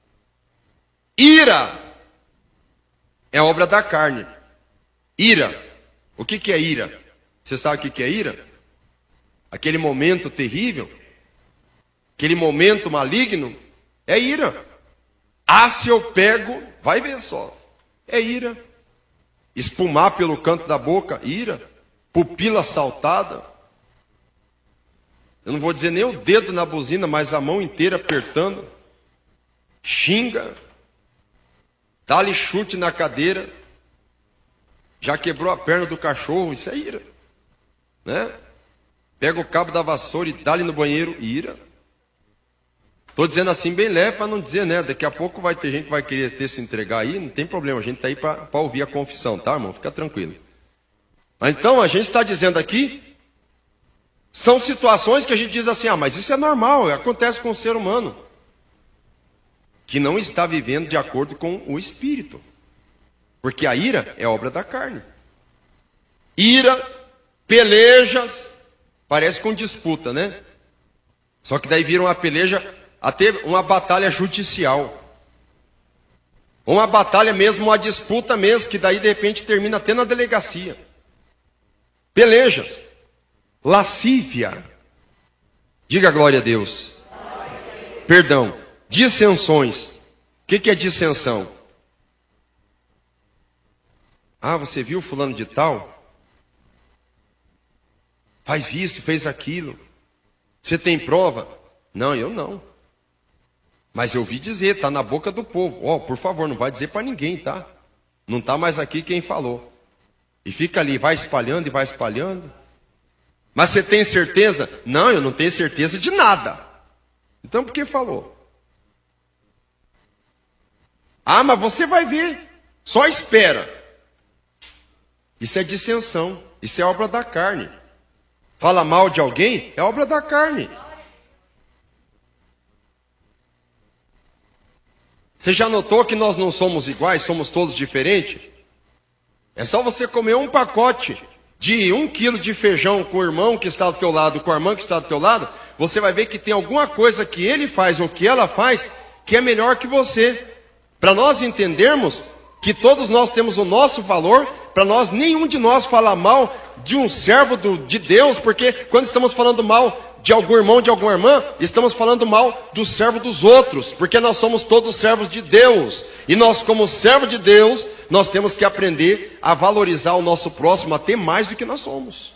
Ira é obra da carne. Ira. O que que é ira? Você sabe o que que é ira? Aquele momento terrível, aquele momento maligno, é ira. Ah, se eu pego, vai ver só, é ira. Espumar pelo canto da boca, ira. Pupila saltada. Eu não vou dizer nem o dedo na buzina, mas a mão inteira apertando. Xinga. Dá-lhe chute na cadeira. Já quebrou a perna do cachorro, isso é ira. Né? Pega o cabo da vassoura e dá-lhe no banheiro, ira. Estou dizendo assim bem leve para não dizer, né? Daqui a pouco vai ter gente que vai querer ter se entregar aí, não tem problema, a gente está aí para ouvir a confissão, tá, irmão? Fica tranquilo. Então, a gente está dizendo aqui, são situações que a gente diz assim, ah, mas isso é normal, acontece com o ser humano. Que não está vivendo de acordo com o Espírito. Porque a ira é obra da carne. Ira, pelejas, parece com disputa, né? Só que daí vira uma peleja, até uma batalha judicial. Uma batalha mesmo, uma disputa mesmo, que daí de repente termina até na delegacia. Pelejas. Lascívia. Diga glória a Deus. Perdão. Dissensões. O que, que é dissensão? Ah, você viu fulano de tal? Faz isso, fez aquilo. Você tem prova? Não, eu não. Mas eu ouvi dizer, está na boca do povo. Ó, oh, por favor, não vai dizer para ninguém, tá? Não está mais aqui quem falou. E fica ali, vai espalhando e vai espalhando. Mas você tem certeza? Não, eu não tenho certeza de nada. Então por que falou? Ah, mas você vai ver. Só espera. Isso é dissensão. Isso é obra da carne. Fala mal de alguém, é obra da carne. Você já notou que nós não somos iguais, somos todos diferentes? É só você comer um pacote de um quilo de feijão com o irmão que está do teu lado, com a irmã que está do teu lado, você vai ver que tem alguma coisa que ele faz ou que ela faz que é melhor que você. Para nós entendermos que todos nós temos o nosso valor, para nós, nenhum de nós fala mal de um servo do, de Deus, porque quando estamos falando mal de algum irmão, de alguma irmã, estamos falando mal do servo dos outros, porque nós somos todos servos de Deus, e nós como servo de Deus, nós temos que aprender a valorizar o nosso próximo até mais do que nós somos.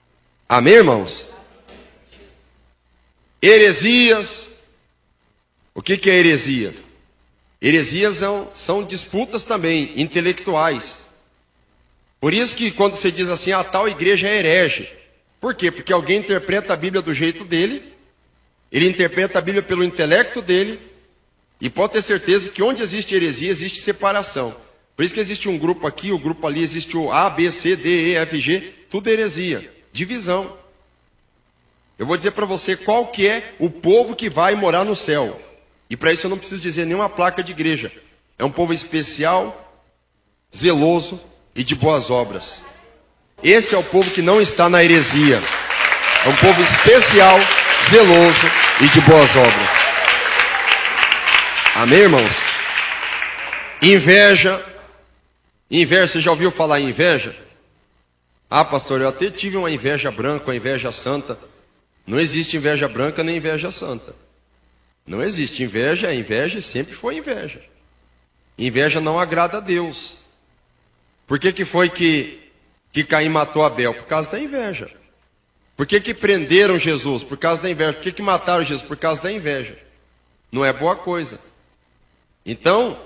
Amém, irmãos? Heresias, O que, que é heresias? Heresias são, são disputas também intelectuais. Por isso que quando você diz assim, a tal igreja é herege. Por quê? Porque alguém interpreta a Bíblia do jeito dele, ele interpreta a Bíblia pelo intelecto dele, e pode ter certeza que onde existe heresia, existe separação. Por isso que existe um grupo aqui, o grupo ali, existe o A, B, C, D, E, F, G, tudo heresia, divisão. Eu vou dizer para você qual que é o povo que vai morar no céu. E para isso eu não preciso dizer nenhuma placa de igreja. É um povo especial, zeloso e de boas obras. Esse é o povo que não está na heresia. É um povo especial, zeloso e de boas obras. Amém, irmãos? Inveja. Inveja, você já ouviu falar em inveja? Ah, pastor, eu até tive uma inveja branca, uma inveja santa. Não existe inveja branca nem inveja santa. Não existe. Inveja é inveja e sempre foi inveja. Inveja não agrada a Deus. Por que que foi que, que Caim matou Abel? Por causa da inveja. Por que que prenderam Jesus? Por causa da inveja. Por que que mataram Jesus? Por causa da inveja. Não é boa coisa. Então,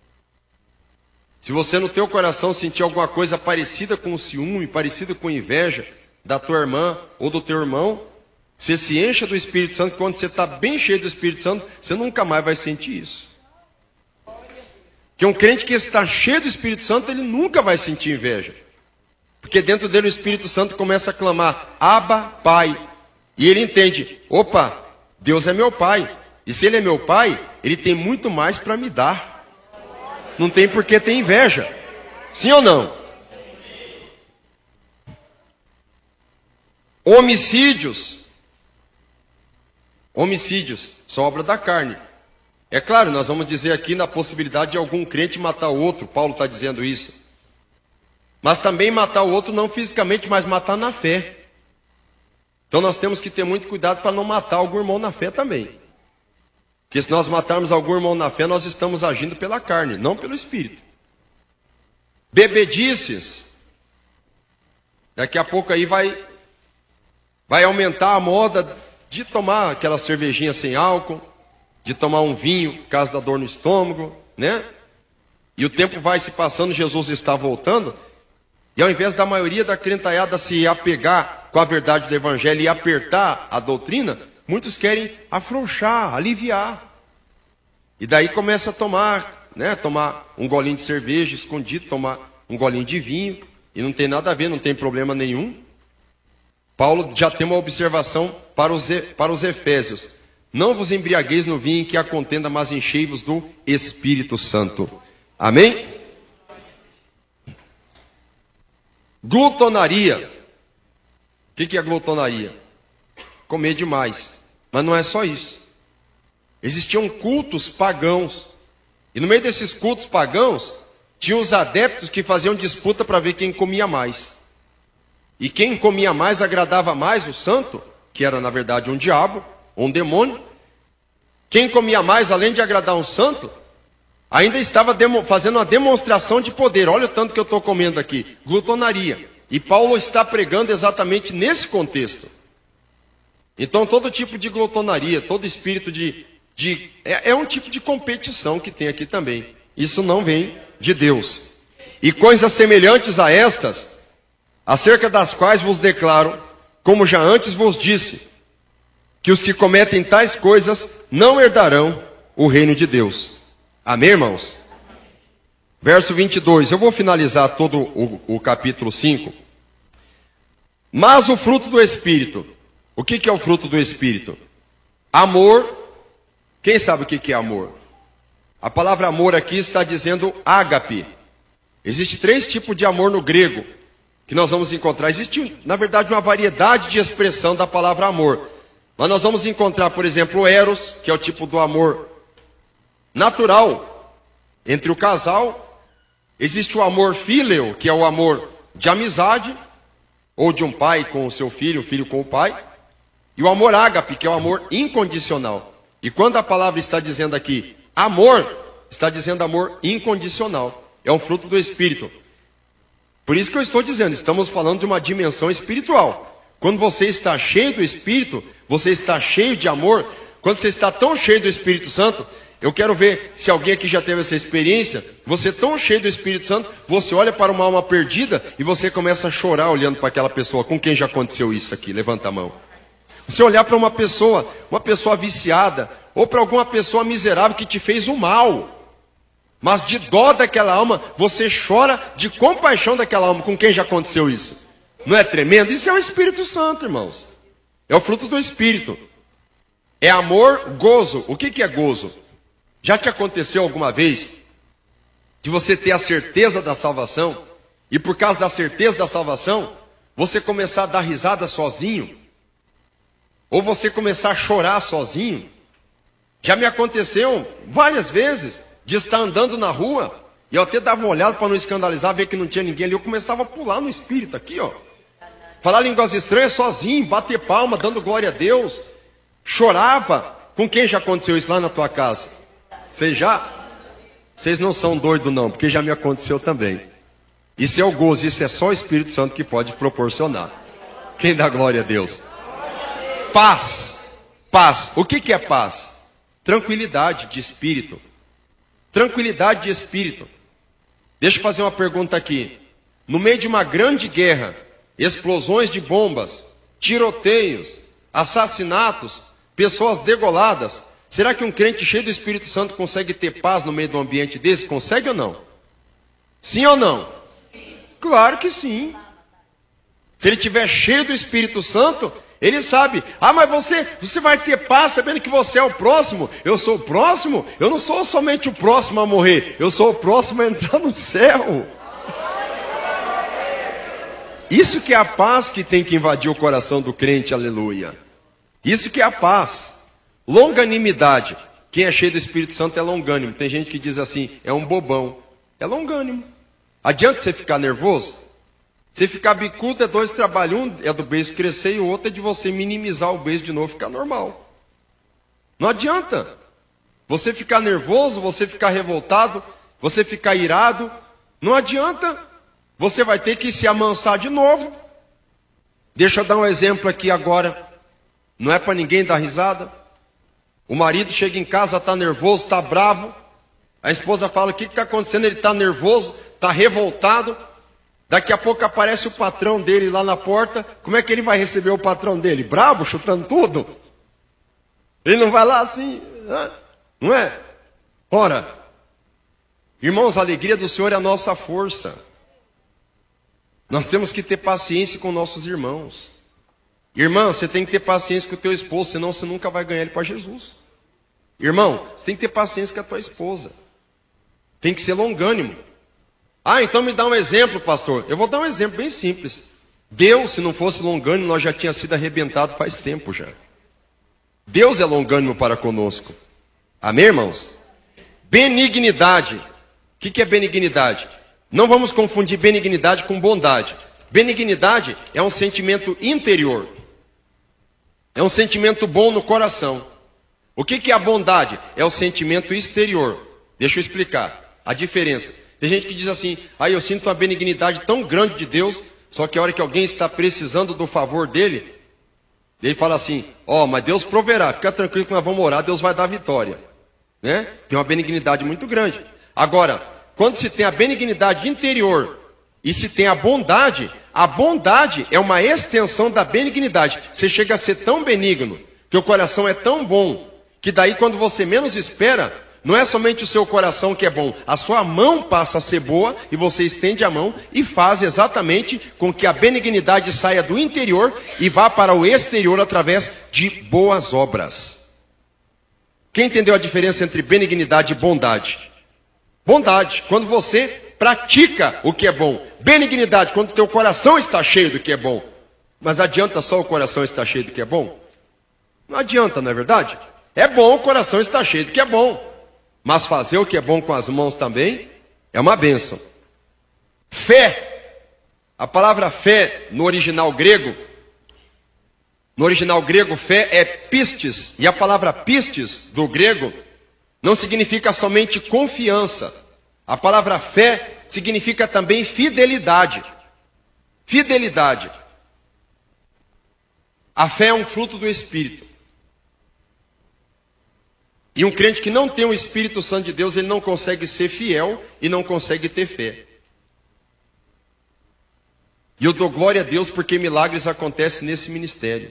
se você no teu coração sentir alguma coisa parecida com ciúme, parecida com inveja da tua irmã ou do teu irmão, você se encha do Espírito Santo, quando você está bem cheio do Espírito Santo, você nunca mais vai sentir isso. Porque um crente que está cheio do Espírito Santo, ele nunca vai sentir inveja. Porque dentro dele o Espírito Santo começa a clamar, Abba, Pai. E ele entende, opa, Deus é meu Pai. E se Ele é meu Pai, Ele tem muito mais para me dar. Não tem por que ter inveja. Sim ou não? Homicídios. Homicídios são obra da carne. É claro, nós vamos dizer aqui na possibilidade de algum crente matar o outro. Paulo está dizendo isso. Mas também matar o outro não fisicamente, mas matar na fé. Então nós temos que ter muito cuidado para não matar algum irmão na fé também. Porque se nós matarmos algum irmão na fé, nós estamos agindo pela carne, não pelo Espírito. Bebedices. Daqui a pouco aí vai, vai aumentar a moda de tomar aquela cervejinha sem álcool, de tomar um vinho por causa da dor no estômago, né? E o tempo vai se passando, Jesus está voltando, e ao invés da maioria da crentaiada se apegar com a verdade do Evangelho e apertar a doutrina, muitos querem afrouxar, aliviar. E daí começa a tomar, né? Tomar um golinho de cerveja escondido, tomar um golinho de vinho, e não tem nada a ver, não tem problema nenhum. Paulo já tem uma observação para os, para os Efésios. Não vos embriagueis no vinho em que há contenda, mas enchei-vos do Espírito Santo. Amém? Glutonaria. O que, que é glutonaria? Comer demais. Mas não é só isso. Existiam cultos pagãos. E no meio desses cultos pagãos, tinha os adeptos que faziam disputa para ver quem comia mais. E quem comia mais agradava mais o santo, que era na verdade um diabo, um demônio. Quem comia mais, além de agradar um santo, ainda estava fazendo uma demonstração de poder. Olha o tanto que eu estou comendo aqui. Glutonaria. E Paulo está pregando exatamente nesse contexto. Então todo tipo de glutonaria, todo espírito de... de é, é um tipo de competição que tem aqui também. Isso não vem de Deus. E coisas semelhantes a estas, acerca das quais vos declaro, como já antes vos disse, que os que cometem tais coisas não herdarão o reino de Deus. Amém, irmãos? Verso vinte e dois, eu vou finalizar todo o, o capítulo cinco. Mas o fruto do Espírito, o que, que é o fruto do Espírito? Amor. Quem sabe o que, que é amor? A palavra amor aqui está dizendo ágape. Existe três tipos de amor no grego que nós vamos encontrar. Existe, na verdade, uma variedade de expressão da palavra amor. Mas nós vamos encontrar, por exemplo, o eros, que é o tipo do amor natural entre o casal. Existe o amor fíleo, que é o amor de amizade, ou de um pai com o seu filho, o filho com o pai. E o amor ágape, que é o amor incondicional. E quando a palavra está dizendo aqui amor, está dizendo amor incondicional. É um fruto do Espírito. Por isso que eu estou dizendo, estamos falando de uma dimensão espiritual. Quando você está cheio do Espírito, você está cheio de amor, quando você está tão cheio do Espírito Santo, eu quero ver se alguém aqui já teve essa experiência, você tão cheio do Espírito Santo, você olha para uma alma perdida e você começa a chorar olhando para aquela pessoa. Com quem já aconteceu isso aqui? Levanta a mão. Você olhar para uma pessoa, uma pessoa viciada, ou para alguma pessoa miserável que te fez o mal, mas de dó daquela alma, você chora de compaixão daquela alma. Com quem já aconteceu isso? Não é tremendo? Isso é o Espírito Santo, irmãos. É o fruto do Espírito. É amor, gozo. O que que é gozo? Já te aconteceu alguma vez de você ter a certeza da salvação, e por causa da certeza da salvação, você começar a dar risada sozinho? Ou você começar a chorar sozinho? Já me aconteceu várias vezes de estar andando na rua, e eu até dava uma olhada para não escandalizar, ver que não tinha ninguém ali, eu começava a pular no Espírito aqui, ó. Falar línguas estranhas sozinho, bater palma, dando glória a Deus. Chorava. Com quem já aconteceu isso lá na tua casa? Vocês já? Vocês não são doidos não, porque já me aconteceu também. Isso é o gozo, isso é só o Espírito Santo que pode proporcionar. Quem dá glória a Deus? Paz. Paz. O que que é paz? Tranquilidade de espírito. Tranquilidade de espírito. Deixa eu fazer uma pergunta aqui. No meio de uma grande guerra, explosões de bombas, tiroteios, assassinatos, pessoas degoladas, será que um crente cheio do Espírito Santo consegue ter paz no meio de um ambiente desse? Consegue ou não? Sim ou não? Claro que sim. Se ele estiver cheio do Espírito Santo, ele sabe. Ah, mas você, você vai ter paz sabendo que você é o próximo. Eu sou o próximo? Eu não sou somente o próximo a morrer. Eu sou o próximo a entrar no céu. Isso que é a paz que tem que invadir o coração do crente, aleluia. Isso que é a paz. Longanimidade. Quem é cheio do Espírito Santo é longânimo. Tem gente que diz assim, é um bobão. É longânimo. Adianta você ficar nervoso? Você ficar bicudo é dois trabalhos. Um é do beijo crescer e o outro é de você minimizar o beijo de novo e ficar normal. Não adianta. Você ficar nervoso, você ficar revoltado, você ficar irado. Não adianta. Você vai ter que se amansar de novo. Deixa eu dar um exemplo aqui agora. Não é para ninguém dar risada. O marido chega em casa, está nervoso, está bravo. A esposa fala, o que está acontecendo? Ele está nervoso, está revoltado. Daqui a pouco aparece o patrão dele lá na porta. Como é que ele vai receber o patrão dele? Brabo, chutando tudo? Ele não vai lá assim, não é? Ora, irmãos, a alegria do Senhor é a nossa força. Nós temos que ter paciência com nossos irmãos. Irmã, você tem que ter paciência com o teu esposo, senão você nunca vai ganhar ele para Jesus. Irmão, você tem que ter paciência com a tua esposa. Tem que ser longânimo. Ah, então me dá um exemplo, pastor. Eu vou dar um exemplo bem simples. Deus, se não fosse longânimo, nós já tínhamos sido arrebentados faz tempo já. Deus é longânimo para conosco. Amém, irmãos? Benignidade. O que que é benignidade? Não vamos confundir benignidade com bondade. Benignidade é um sentimento interior. É um sentimento bom no coração. O que que é a bondade? É o sentimento exterior. Deixa eu explicar a diferença. Tem gente que diz assim, ah, eu sinto uma benignidade tão grande de Deus, só que a hora que alguém está precisando do favor dele, ele fala assim, ó, oh, mas Deus proverá, fica tranquilo que nós vamos orar, Deus vai dar vitória. Né? Tem uma benignidade muito grande. Agora, quando se tem a benignidade interior e se tem a bondade, a bondade é uma extensão da benignidade. Você chega a ser tão benigno, teu coração é tão bom, que daí quando você menos espera, não é somente o seu coração que é bom, a sua mão passa a ser boa e você estende a mão e faz exatamente com que a benignidade saia do interior e vá para o exterior através de boas obras. Quem entendeu a diferença entre benignidade e bondade? Bondade, quando você pratica o que é bom. Benignidade, quando o teu coração está cheio do que é bom. Mas adianta só o coração estar cheio do que é bom? Não adianta, não é verdade? É bom o coração estar cheio do que é bom. Mas fazer o que é bom com as mãos também é uma bênção. Fé. A palavra fé no original grego, no original grego fé é pistes. E a palavra pistes do grego não significa somente confiança. A palavra fé significa também fidelidade. Fidelidade. A fé é um fruto do Espírito. E um crente que não tem o Espírito Santo de Deus, ele não consegue ser fiel e não consegue ter fé. E eu dou glória a Deus porque milagres acontecem nesse ministério.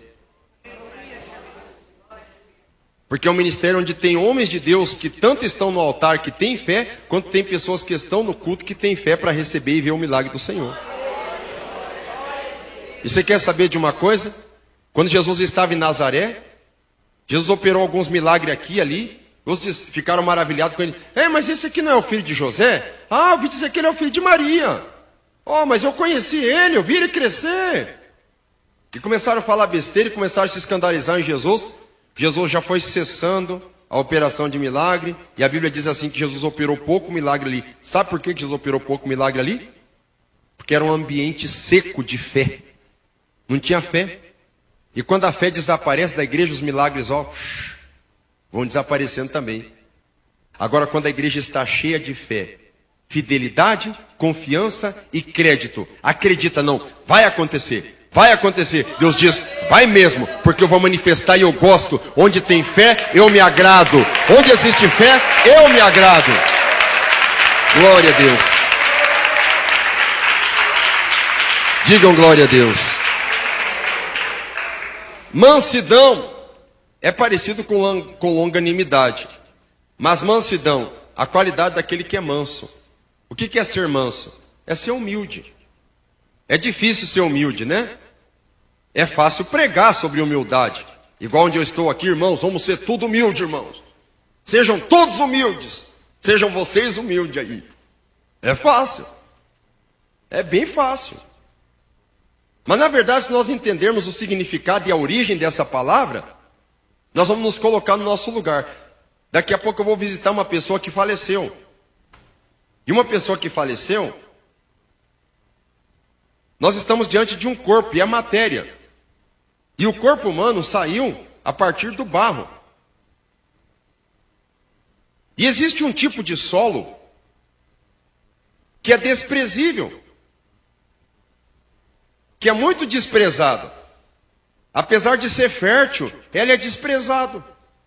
Porque é um ministério onde tem homens de Deus que tanto estão no altar, que têm fé, quanto tem pessoas que estão no culto, que têm fé para receber e ver o milagre do Senhor. E você quer saber de uma coisa? Quando Jesus estava em Nazaré, Jesus operou alguns milagres aqui e ali. Os ficaram maravilhados com ele. É, mas esse aqui não é o filho de José? Ah, eu vi dizer que ele é o filho de Maria. Oh, mas eu conheci ele, eu vi ele crescer. E começaram a falar besteira e começaram a se escandalizar em Jesus. Jesus já foi cessando a operação de milagre. E a Bíblia diz assim que Jesus operou pouco milagre ali. Sabe por que Jesus operou pouco milagre ali? Porque era um ambiente seco de fé. Não tinha fé. E quando a fé desaparece da igreja, os milagres ó, vão desaparecendo também. Agora, quando a igreja está cheia de fé, fidelidade, confiança e crédito, acredita, não, vai acontecer, vai acontecer. Deus diz, vai mesmo, porque eu vou manifestar e eu gosto. Onde tem fé, eu me agrado. Onde existe fé, eu me agrado. Glória a Deus. Digam glória a Deus. Mansidão é parecido com, com longanimidade. Mas mansidão, a qualidade daquele que é manso. O que é ser manso? É ser humilde. É difícil ser humilde, né? É fácil pregar sobre humildade. Igual onde eu estou aqui, irmãos, vamos ser tudo humilde, irmãos. Sejam todos humildes. Sejam vocês humildes aí. É fácil. É bem fácil. Mas na verdade, se nós entendermos o significado e a origem dessa palavra, nós vamos nos colocar no nosso lugar. Daqui a pouco eu vou visitar uma pessoa que faleceu. E uma pessoa que faleceu, nós estamos diante de um corpo, e é matéria. E o corpo humano saiu a partir do barro. E existe um tipo de solo que é desprezível, que é muito desprezado. Apesar de ser fértil, ele é desprezado.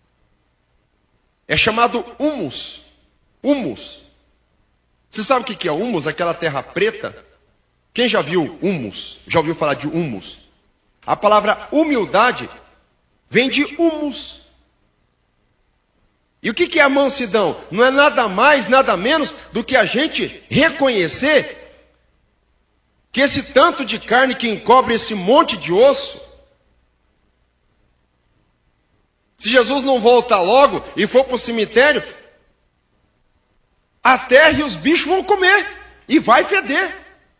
É chamado humus. Humus. Você sabe o que é humus? Aquela terra preta? Quem já viu humus? Já ouviu falar de humus? A palavra humildade vem de humus. E o que é a mansidão? Não é nada mais, nada menos do que a gente reconhecer que esse tanto de carne que encobre esse monte de osso, se Jesus não voltar logo e for para o cemitério, a terra e os bichos vão comer e vai feder.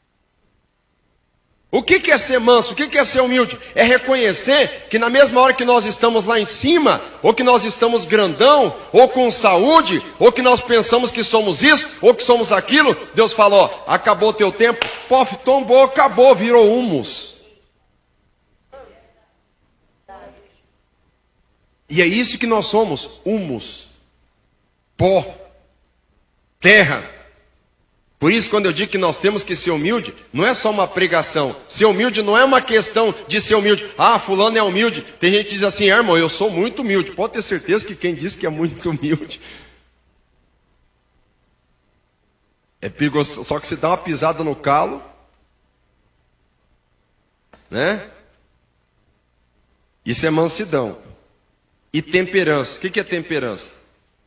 O que é ser manso? O que é ser humilde? É reconhecer que na mesma hora que nós estamos lá em cima, ou que nós estamos grandão, ou com saúde, ou que nós pensamos que somos isso, ou que somos aquilo, Deus fala, ó, acabou o teu tempo, pof, tombou, acabou, virou humus. E é isso que nós somos, humus, pó, terra. Por isso, quando eu digo que nós temos que ser humilde, não é só uma pregação. Ser humilde não é uma questão de ser humilde. Ah, fulano é humilde. Tem gente que diz assim, ah, irmão, eu sou muito humilde. Pode ter certeza que quem diz que é muito humilde é perigoso. Só que você dá uma pisada no calo, né? Isso é mansidão. E temperança. O que é temperança?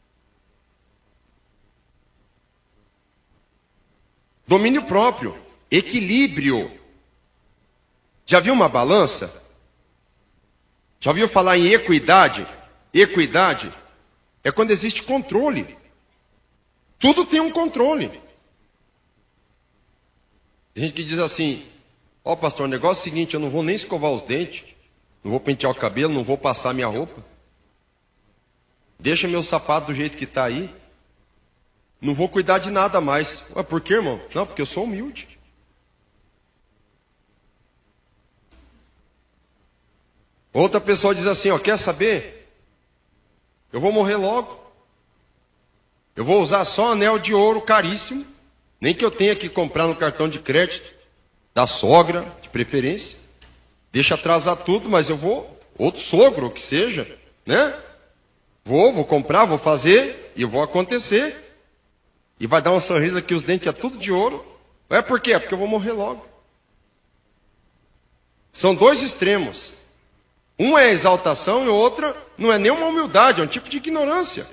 Domínio próprio, equilíbrio. Já viu uma balança? Já ouviu falar em equidade? Equidade é quando existe controle. Tudo tem um controle. Tem gente que diz assim, ó, pastor, o negócio é o seguinte, eu não vou nem escovar os dentes, não vou pentear o cabelo, não vou passar minha roupa. Deixa meu sapato do jeito que está aí. Não vou cuidar de nada mais. Ué, por quê, irmão? Não, porque eu sou humilde. Outra pessoa diz assim, ó, quer saber? Eu vou morrer logo. Eu vou usar só anel de ouro caríssimo. Nem que eu tenha que comprar no cartão de crédito. Da sogra, de preferência. Deixa atrasar tudo, mas eu vou... Outro sogro, o que seja, né? Vou, vou comprar, vou fazer e vou acontecer. E vai dar um sorriso aqui, os dentes é tudo de ouro. É por quê? É porque eu vou morrer logo. São dois extremos. Um é a exaltação e o outro não é nenhuma humildade, é um tipo de ignorância.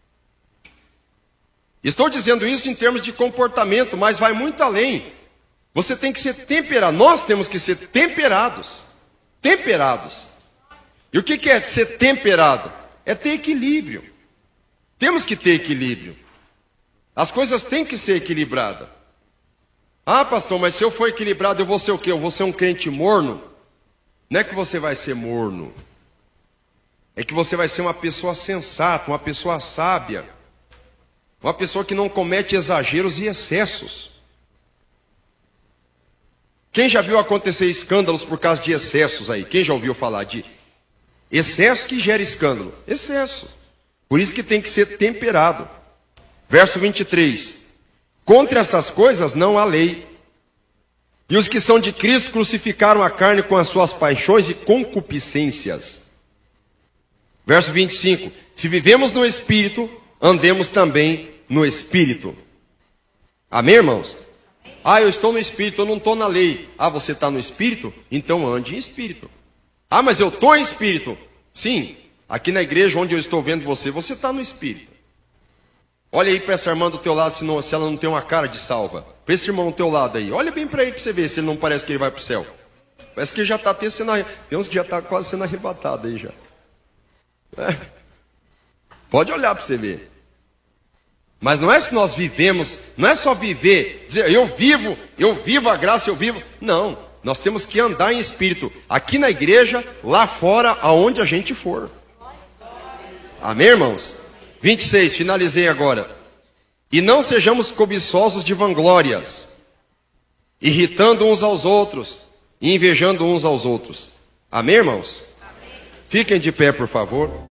Estou dizendo isso em termos de comportamento, mas vai muito além. Você tem que ser temperado. Nós temos que ser temperados. Temperados. E o que é ser temperado? É ter equilíbrio. Temos que ter equilíbrio. As coisas têm que ser equilibradas. Ah, pastor, mas se eu for equilibrado, eu vou ser o quê? Eu vou ser um crente morno? Não é que você vai ser morno. É que você vai ser uma pessoa sensata, uma pessoa sábia. Uma pessoa que não comete exageros e excessos. Quem já viu acontecer escândalos por causa de excessos aí? Quem já ouviu falar de excesso que gera escândalo? Excesso. Por isso que tem que ser temperado. Verso vinte e três. Contra essas coisas não há lei. E os que são de Cristo crucificaram a carne com as suas paixões e concupiscências. Verso vinte e cinco. Se vivemos no Espírito, andemos também no Espírito. Amém, irmãos? Ah, eu estou no Espírito, eu não estou na lei. Ah, você está no Espírito? Então ande em Espírito. Ah, mas eu estou em Espírito. Sim, aqui na igreja onde eu estou vendo você, você está no Espírito. Olha aí para essa irmã do teu lado, se, não, se ela não tem uma cara de salva. Para esse irmão do teu lado aí. Olha bem para ele para você ver se ele não parece que ele vai para o céu. Parece que já está sendo... Tem uns que já está quase sendo arrebatado aí já. É. Pode olhar para você ver. Mas não é se nós vivemos, não é só viver, dizer eu vivo, eu vivo a graça, eu vivo. Não, nós temos que andar em espírito. Aqui na igreja, lá fora, aonde a gente for. Amém, irmãos? vinte e seis, finalizei agora. E não sejamos cobiçosos de vanglórias, irritando uns aos outros e invejando uns aos outros. Amém, irmãos? Amém. Fiquem de pé, por favor.